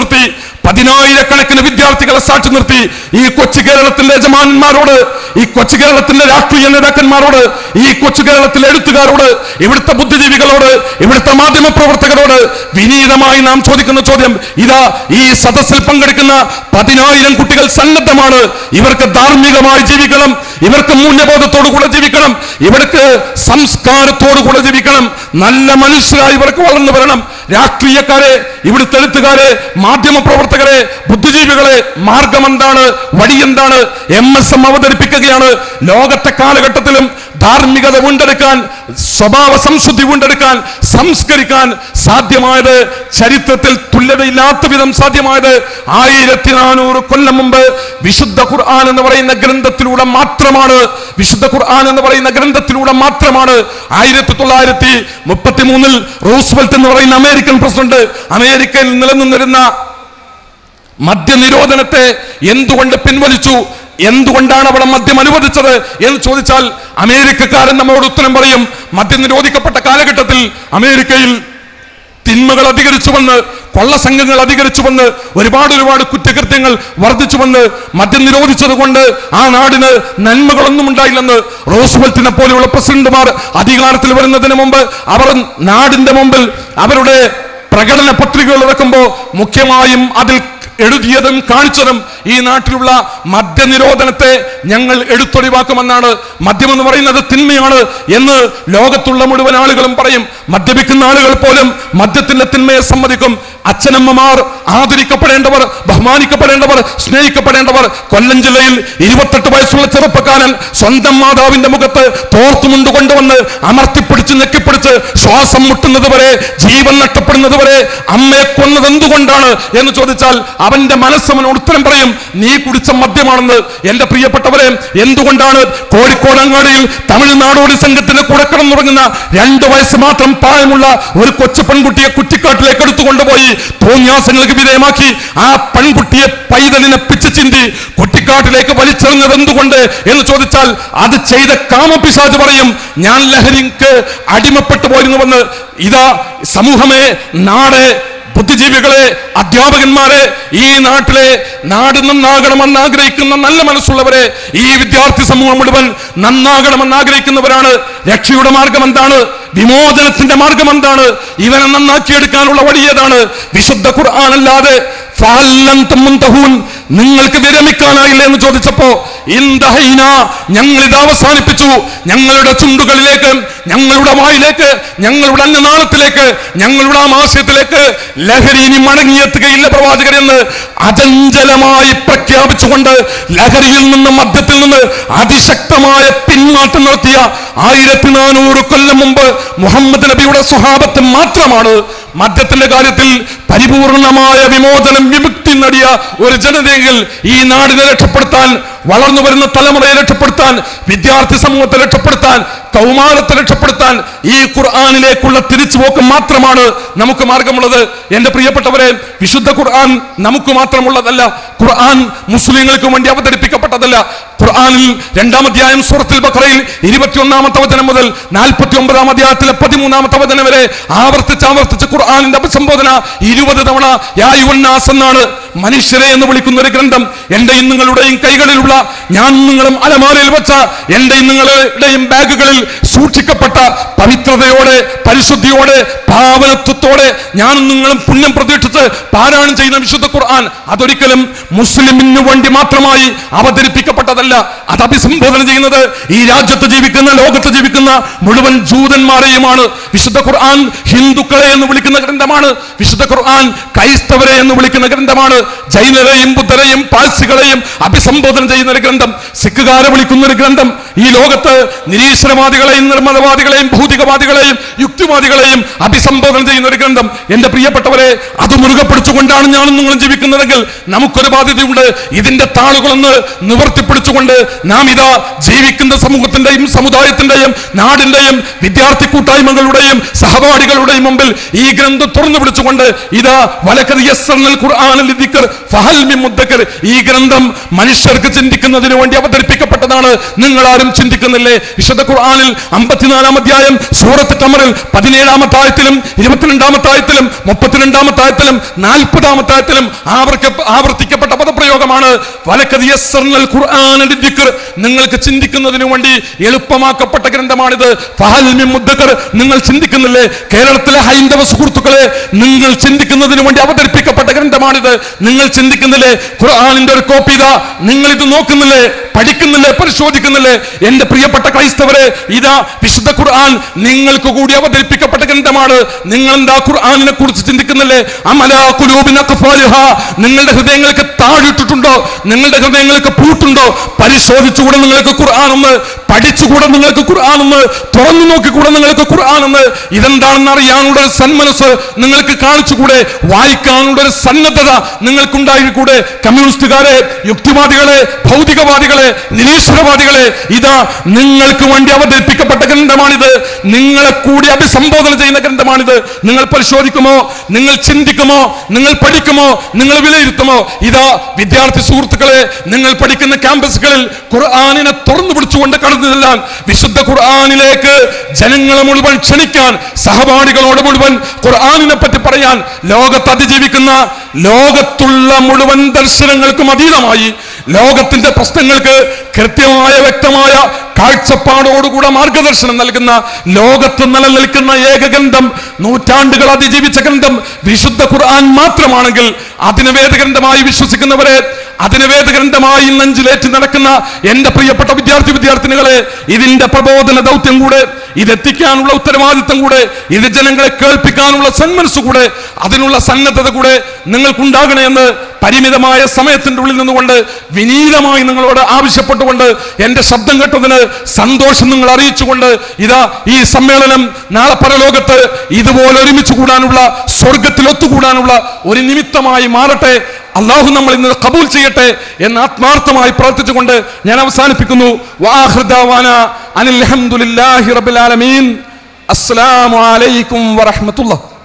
സാക്ഷി നിർത്തി ഈ കൊച്ചു കേരളത്തിന്റെ യജമാനന്മാരോട്, ഈ കൊച്ചു കേരളത്തിന്റെ രാഷ്ട്രീയ നേതാക്കന്മാരോട്, ഈ കൊച്ചു കേരളത്തിലെ എഴുത്തുകാരോട്, ഇവിടുത്തെ ബുദ്ധിജീവികളോട്, ഇവിടുത്തെ മാധ്യമ പ്രവർത്തകരോട് വിനീതമായി നാം ചോദിക്കുന്ന ചോദ്യം ഇതാ: ഈ സദസ്സിൽ പങ്കെടുക്കുന്ന 10,000 കുട്ടികൾ സന്നദ്ധമാണ്. ഇവർക്ക് ധാർമ്മികമായി ജീവിക്കണം, ഇവർക്ക് മൂല്യബോധത്തോടുകൂടെ ജീവിക്കണം, ഇവർക്ക് സംസ്കാരത്തോടുകൂടെ ജീവിക്കണം, നല്ല മനുഷ്യരായി ഇവർക്ക് വളർന്നു വരണം. രാഷ്ട്രീയക്കാരെ, ഇവിടുത്തെ എഴുത്തുകാരെ, മാധ്യമ പ്രവർത്തകരെ, ബുദ്ധിജീവികളെ, മാർഗം എന്താണ്? വഴി എന്താണ്? MSM അവതരിപ്പിക്കുകയാണ്. ലോകത്തെ കാലഘട്ടത്തിലും ധാർമ്മികത വീണ്ടെടുക്കാൻ, സ്വഭാവ സംശുദ്ധി വീണ്ടെടുക്കാൻ, സംസ്കരിക്കാൻ സാധ്യമായത്, ചരിത്രത്തിൽ തുല്യതയില്ലാത്ത വിധം സാധ്യമായത് 1400 കൊല്ലം മുമ്പ് വിശുദ്ധ ഖുർആൻ എന്ന് പറയുന്ന ഗ്രന്ഥത്തിലൂടെ മാത്രമാണ്. വിശുദ്ധ ഖുർആൻ എന്ന് പറയുന്ന ഗ്രന്ഥത്തിലൂടെ മാത്രമാണ്. 1933 റൂസ്വെൽറ്റ് എന്ന് പറയുന്ന അമേരിക്കൻ പ്രസിഡന്റ് അമേരിക്കയിൽ നിലനിന്നിരുന്ന മദ്യനിരോധനത്തെ എന്തുകൊണ്ട് പിൻവലിച്ചു? എന്തുകൊണ്ടാണ് അവിടെ മദ്യം അനുവദിച്ചത് എന്ന് ചോദിച്ചാൽ അമേരിക്കക്കാരൻ നമ്മോട് ഉത്തരം പറയും: മദ്യം നിരോധിക്കപ്പെട്ട കാലഘട്ടത്തിൽ അമേരിക്കയിൽ തിന്മകൾ അധികരിച്ചു വന്ന്, കൊള്ളസംഘങ്ങൾ അധികരിച്ചു വന്ന്, ഒരുപാട് കുറ്റകൃത്യങ്ങൾ വർദ്ധിച്ചു വന്ന്, മദ്യം നിരോധിച്ചത് കൊണ്ട് ആ നാടിന് നന്മകളൊന്നും ഉണ്ടായില്ലെന്ന് റൂസ്വെൽറ്റിനെ പോലെയുള്ള പ്രസിഡന്റുമാർ അധികാരത്തിൽ വരുന്നതിന് മുമ്പ് അവർ നാടിന്റെ മുമ്പിൽ അവരുടെ പ്രകടന പത്രികകൾ ഇറക്കുമ്പോൾ മുഖ്യമായും അതിൽ എഴുതിയതും കാണിച്ചതും ഈ നാട്ടിലുള്ള മദ്യനിരോധനത്തെ ഞങ്ങൾ എടുത്തൊഴിവാക്കുമെന്നാണ്. മദ്യം എന്ന് പറയുന്നത് തിന്മയാണ് എന്ന് ലോകത്തുള്ള മുഴുവൻ ആളുകളും പറയും. മദ്യപിക്കുന്ന ആളുകൾ പോലും മദ്യത്തിന്റെ തിന്മയെ സമ്മതിക്കും. അച്ഛനമ്മമാർ ആദരിക്കപ്പെടേണ്ടവർ, ബഹുമാനിക്കപ്പെടേണ്ടവർ, സ്നേഹിക്കപ്പെടേണ്ടവർ. കൊല്ലം ജില്ലയിൽ 28 വയസ്സുള്ള ചെറുപ്പക്കാരൻ സ്വന്തം മാതാവിന്റെ മുഖത്ത് തോർത്തുമുണ്ട് കൊണ്ടുവന്ന് അമർത്തിപ്പിടിച്ച് ഞെക്കിപ്പിടിച്ച് ശ്വാസം മുട്ടുന്നത് വരെ, ജീവൻ നഷ്ടപ്പെടുന്നത് വരെ അമ്മയെ കൊന്നത് എന്തുകൊണ്ടാണ് എന്ന് ചോദിച്ചാൽ അവന്റെ മനസ്സവനോട് ഉത്തരം പറയും, നീ കുടിച്ച മദ്യമാണെന്ന്. എന്റെ പ്രിയപ്പെട്ടവരെ, എന്തുകൊണ്ടാണ് കോഴിക്കോട് അങ്ങാടിയിൽ തമിഴ് നാടോടി സംഘത്തിന് കൂടെ കിടന്നുറങ്ങുന്ന 2 വയസ്സ് മാത്രം പ്രായമുള്ള ഒരു കൊച്ചു പെൺകുട്ടിയെ കുറ്റിക്കാട്ടിലേക്ക് എടുത്തുകൊണ്ടുപോയി തോന്നിയാസങ്ങൾക്ക് വിധേയമാക്കി ആ പെൺകുട്ടിയെ പൈതലിനെ പിച്ചു ചിന്തി കുറ്റിക്കാട്ടിലേക്ക് വലിച്ചെറിഞ്ഞത് എന്തുകൊണ്ട് എന്ന് ചോദിച്ചാൽ അത് ചെയ്ത കാമപിശാച് പറയും, ഞാൻ ലഹരിക്ക് അടിമപ്പെട്ടു പോയിരുന്നുവെന്ന്. ഇതാ സമൂഹമേ, നാട്, ബുദ്ധിജീവികളെ, അധ്യാപകന്മാരെ, ഈ നാട്ടിലെ നാട് നന്നാകണമെന്ന് ആഗ്രഹിക്കുന്ന നല്ല മനസ്സുള്ളവരെ, ഈ വിദ്യാർത്ഥി സമൂഹം മുഴുവൻ നന്നാകണമെന്ന് ആഗ്രഹിക്കുന്നവരാണ്. രക്ഷയുടെ മാർഗം എന്താണ്? വിമോചനത്തിന്റെ മാർഗം എന്താണ്? ഇവനെ നന്നാക്കിയെടുക്കാനുള്ള വഴി ഏതാണ്? വിശുദ്ധ ഖുർആൻ അല്ലാതെ നിങ്ങൾക്ക് വിരമിക്കാനായില്ല എന്ന് ചോദിച്ചപ്പോ ഞങ്ങൾ ഇത് അവസാനിപ്പിച്ചു. ഞങ്ങളുടെ ചുണ്ടുകളിലേക്ക്, ഞങ്ങളുടെ വായിലേക്ക്, ഞങ്ങളുടെ അന്നനാളത്തിലേക്ക്, ഞങ്ങളുടെ ആമാശയത്തിലേക്ക് ലഹരി ഇനി മടങ്ങിയെത്തുകയില്ല പ്രവാചകരെന്ന് അചഞ്ചലമായി പ്രഖ്യാപിച്ചുകൊണ്ട് ലഹരിയിൽ നിന്ന്, മദ്യത്തിൽ നിന്ന് അതിശക്തമായ പിന്മാറ്റം നടത്തിയ 1400 കൊല്ലം മുമ്പ് മുഹമ്മദ് നബിയുടെ സ്വഹാബത്ത് മാത്രമാണ് മദ്യത്തിന്റെ കാര്യത്തിൽ പരിപൂർണമായ വിമോചനം, വിമുക്തി നേടിയ ഒരു ജനതയെങ്കിൽ ഈ നാടിനെ രക്ഷപ്പെടുത്താൻ, വളർന്നു വരുന്ന തലമുറയെ രക്ഷപ്പെടുത്താൻ, വിദ്യാർത്ഥി സമൂഹത്തെ രക്ഷപ്പെടുത്താൻ, കൗമാരത്തെ രക്ഷപ്പെടുത്താൻ ഈ ഖുർആനിലേക്കുള്ള തിരിച്ചുപോക്ക് മാത്രമാണ് നമുക്ക് മാർഗമുള്ളത്. എന്റെ പ്രിയപ്പെട്ടവരെ, വിശുദ്ധ ഖുർആൻ നമുക്ക് മാത്രമുള്ളതല്ല. ഖുർആൻ മുസ്ലിങ്ങൾക്ക് വേണ്ടി അവതരിപ്പിക്കപ്പെട്ടതല്ല. ഖുർആനിൽ 2-ാം അധ്യായം സൂറത്തുൽ ബഖറയിൽ 21-ാമത്തെ വചനം മുതൽ 49-ാം അധ്യായത്തിലെ 13-ാമത്തെ വചനം വരെ ആവർത്തിച്ച് ഖുർആനിന്റെ അഭിസംബോധന 20 തവണ യാ അയ്യുഹന്നാസ് എന്നാണ്. മനുഷ്യരെ എന്ന് വിളിക്കുന്ന ഒരു ഗ്രന്ഥം എന്റെയും നിങ്ങളുടെയും കൈകളിലുള്ള, ഞാൻ നിങ്ങളും അലമാരയിൽ വെച്ച, എന്റെയും നിങ്ങളുടെയും ബാഗുകളിൽ സൂക്ഷിക്കപ്പെട്ട പവിത്രതയോടെ, പരിശുദ്ധിയോടെ, പാവനത്വത്തോടെ ഞാനും നിങ്ങളും പുണ്യം പ്രതീക്ഷിച്ച് പാരായണം ചെയ്യുന്ന വിശുദ്ധ ഖുർആൻ അതൊരിക്കലും മുസ്ലിമിന് വേണ്ടി മാത്രമായി അവതരിപ്പിക്കപ്പെട്ടതല്ല. അത് അഭിസംബോധന ചെയ്യുന്നത് ഈ രാജ്യത്ത് ജീവിക്കുന്ന, ലോകത്ത് ജീവിക്കുന്ന മുഴുവൻ ജൂതന്മാരെയുമാണ്. വിശുദ്ധ ഖുർആൻ ഹിന്ദുക്കളെ എന്ന് വിളിക്കുന്ന ഗ്രന്ഥമാണ്. വിശുദ്ധ ഖുർആൻ ക്രൈസ്തവരെ എന്ന് വിളിക്കുന്ന ഗ്രന്ഥമാണ്. ജൈനരെയും ബുദ്ധരെയും പാഴ്സികളെയും അഭിസംബോധന ചെയ്യുന്ന ഒരു ഗ്രന്ഥം, സിഖുകാരെ വിളിക്കുന്ന ഒരു ഗ്രന്ഥം, ഈ ലോകത്ത് നിരീശ്വരവാദികളെയും നിർമ്മതവാദികളെയും ഭൗതികവാദികളെയും യുക്തിവാദികളെയും അഭിസംബോധന ചെയ്യുന്ന ഒരു ഗ്രന്ഥം. എന്റെ പ്രിയപ്പെട്ടവരെ, അത് മുറുകെ പിടിച്ചുകൊണ്ടാണ് ഞാനും നിങ്ങളും ജീവിക്കുന്നതെങ്കിൽ നമുക്കൊരു ബാധ്യതയുണ്ട്. ഇതിന്റെ താളുകളൊന്ന് നിവർത്തിപ്പിടിച്ചുകൊണ്ട് നാം ഇതാ ജീവിക്കുന്ന സമൂഹത്തിന്റെയും സമുദായത്തിന്റെയും നാടിന്റെയും വിദ്യാർത്ഥി കൂട്ടായ്മകളുടെയും സഹപാഠികളുടെയും മുമ്പിൽ ഈ ഗ്രന്ഥം തുറന്നു പിടിച്ചുകൊണ്ട് ഇതാ വലഖദ് യസ്സർനൽ ഖുർആന ലിദ്ദിക്ർ ഫഹൽ മിൻ മുദ്ദക്കിർ, ഈ ഗ്രന്ഥം മനുഷ്യർക്ക് ചിന്തിക്കുന്നതിന് വേണ്ടി അവതരിപ്പിക്കപ്പെട്ടതാണ്. നിങ്ങൾ ആരും ചിന്തിക്കുന്നില്ലേ? വിശുദ്ധ ഖുർആനിൽ 54-ാം അധ്യായം സൂറത്ത് ഖമറിൽ 17-ാമത്തെ ആയത്തിലും 22-ാമത്തെ ആയത്തിലും 32-ാമത്തെ ആയത്തിലും 40-ാമത്തെ ആയത്തിലും ആവർത്തിക്കപ്പെട്ട പദപ്രയോഗമാണ് വലഖദ് യസ്സർനൽ ഖുർആന ലിദ്ദിക്ർ. നിങ്ങൾക്ക് ചിന്തിക്കുന്നതിന് വേണ്ടി എളുപ്പമാക്കപ്പെട്ട ഗ്രന്ഥമാണിത്. ഫഹൽ മിൻ മുദ്ദക്കിർ, നിങ്ങൾ ചിന്തിക്കുന്നില്ലേ? കേരളത്തിലെ ഹൈന്ദവ സുഹൃത്തുക്കളെ, നിങ്ങൾ ചിന്തിക്കുന്നതിന് വേണ്ടി അവതരിപ്പിക്കപ്പെട്ട ഗ്രന്ഥമാണിത്. നിങ്ങൾ ചിന്തിക്കുന്നില്ലേ? ഖുർആനിന്റെ ഒരു കോപ്പി ഇതാ, നിങ്ങൾ ഇത് നോക്കുന്നില്ലേ, പഠിക്കുന്നില്ലേ, പരിശോധിക്കുന്നില്ലേ? എന്റെ പ്രിയപ്പെട്ട ക്രൈസ്തവരെ, ഇതാ വിശുദ്ധ ഖുർആൻ നിങ്ങൾക്ക് കൂടി അവതരിപ്പിക്കപ്പെട്ട ഗ്രന്ഥമാണ്. നിങ്ങൾ എന്താ ഖുർആനിനെ കുറിച്ച് ചിന്തിക്കുന്നില്ലേ? അമലാ ഖുലൂബിൻ അഖ്ഫാലുഹാ, നിങ്ങളുടെ ഹൃദയങ്ങൾക്ക് താഴിട്ടിട്ടുണ്ടോ? നിങ്ങളുടെ ഹൃദയങ്ങൾക്ക് പൂട്ടുണ്ടോ? പരിശോധിച്ചുകൂടെ നിങ്ങൾക്ക് ഖുർആനൊന്ന്? പഠിച്ചുകൂടെ നിങ്ങൾക്ക് ഖുർആനൊന്ന്? തുറന്നു നോക്കിക്കൂടെ നിങ്ങൾക്ക് ഖുർആനൊന്ന്? ഇതെന്താണെന്ന് അറിയാനുള്ള ഒരു സന്മനസ് നിങ്ങൾക്ക് കാണിച്ചുകൂടെ? വായിക്കാനുള്ള ഒരു സന്നദ്ധത നിങ്ങൾക്കുണ്ടായിക്കൂടെ? കമ്മ്യൂണിസ്റ്റുകാരെ, യുക്തിവാദികളെ, ഭൗതികവാദികളെ, നിരീശ്വരവാദികളെ, ഇതാ നിങ്ങൾക്ക് വേണ്ടി അവതരിപ്പിക്കപ്പെട്ട ഗ്രന്ഥമാണിത്. നിങ്ങളെ കൂടി അഭിസംബോധന ചെയ്യുന്ന ഗ്രന്ഥമാണിത്. നിങ്ങൾ പരിശോധിക്കുമോ? നിങ്ങൾ ചിന്തിക്കുമോ? നിങ്ങൾ പഠിക്കുമോ? നിങ്ങൾ വിലയിരുത്തുമോ? ഇതാ വിദ്യാർത്ഥി സുഹൃത്തുക്കളെ, നിങ്ങൾ പഠിക്കുന്ന ക്യാമ്പസുകളിൽ ഖുർആനിനെ തുറന്നു പിടിച്ചുകൊണ്ട് കടന്നുചെല്ലാൻ, വിശുദ്ധ ഖുർആനിലേക്ക് ജനങ്ങളെ മുഴുവൻ ക്ഷണിക്കാൻ, സഹപാഠികളോട് മുഴുവൻ ഖുർആനിനെ പറ്റി പറയാൻ, ലോകത്ത് അതിജീവിക്കുന്ന, ലോകത്തുള്ള മുഴുവൻ ദർശനങ്ങൾക്കും അതീതമായി ലോകത്തിന്റെ പ്രശ്നങ്ങൾക്ക് കൃത്യമായ വ്യക്തമായ കാഴ്ചപ്പാടോടുകൂടെ മാർഗദർശനം നൽകുന്ന, ലോകത്ത് നിലനിൽക്കുന്ന ഏക ഗ്രന്ഥം, നൂറ്റാണ്ടുകൾ അതിജീവിച്ച ഗ്രന്ഥം വിശുദ്ധ ഖുർആൻ മാത്രമാണെങ്കിൽ അതിന് വേദഗ്രന്ഥമായി വിശ്വസിക്കുന്നവരെ, അതിന് വേദഗ്രന്ഥമായി നെഞ്ചിലേറ്റി നടക്കുന്ന എന്റെ പ്രിയപ്പെട്ട വിദ്യാർത്ഥിനികളെ, ഇതിന്റെ പ്രബോധന ദൗത്യം കൂടെ, ഇതെത്തിക്കാനുള്ള ഉത്തരവാദിത്വം കൂടെ, ഇത് ജനങ്ങളെ കേൾപ്പിക്കാനുള്ള സന്മനസ് കൂടെ, അതിനുള്ള സന്നദ്ധത കൂടെ നിങ്ങൾക്കുണ്ടാകണമെന്ന് പരിമിതമായ സമയത്തിന്റെ ഉള്ളിൽ നിന്നുകൊണ്ട് വിനീതമായി നിങ്ങളോട് ആവശ്യപ്പെട്ടുകൊണ്ട് എന്റെ ശബ്ദം കേട്ടതിന് സന്തോഷം നിങ്ങൾ അറിയിച്ചുകൊണ്ട് ഇതാ ഈ സമ്മേളനം നാളെ പരലോകത്ത് ഇതുപോലെ ഒരുമിച്ച് കൂടാനുള്ള, സ്വർഗത്തിൽ ഒത്തുകൂടാനുള്ള ഒരു നിമിത്തമായി മാറട്ടെ. അള്ളാഹു നമ്മൾ ഇന്ന് കബൂൽ ചെയ്യട്ടെ എന്ന് ആത്മാർത്ഥമായി പ്രാർത്ഥിച്ചുകൊണ്ട് ഞാൻ അവസാനിപ്പിക്കുന്നു. വആഖിറു ദഅവാനാ അനിൽ ഹംദുലില്ലാഹി റബ്ബിൽ ആലമീൻ. അസ്സലാമു അലൈക്കും വറഹ്മത്തുള്ളാഹി.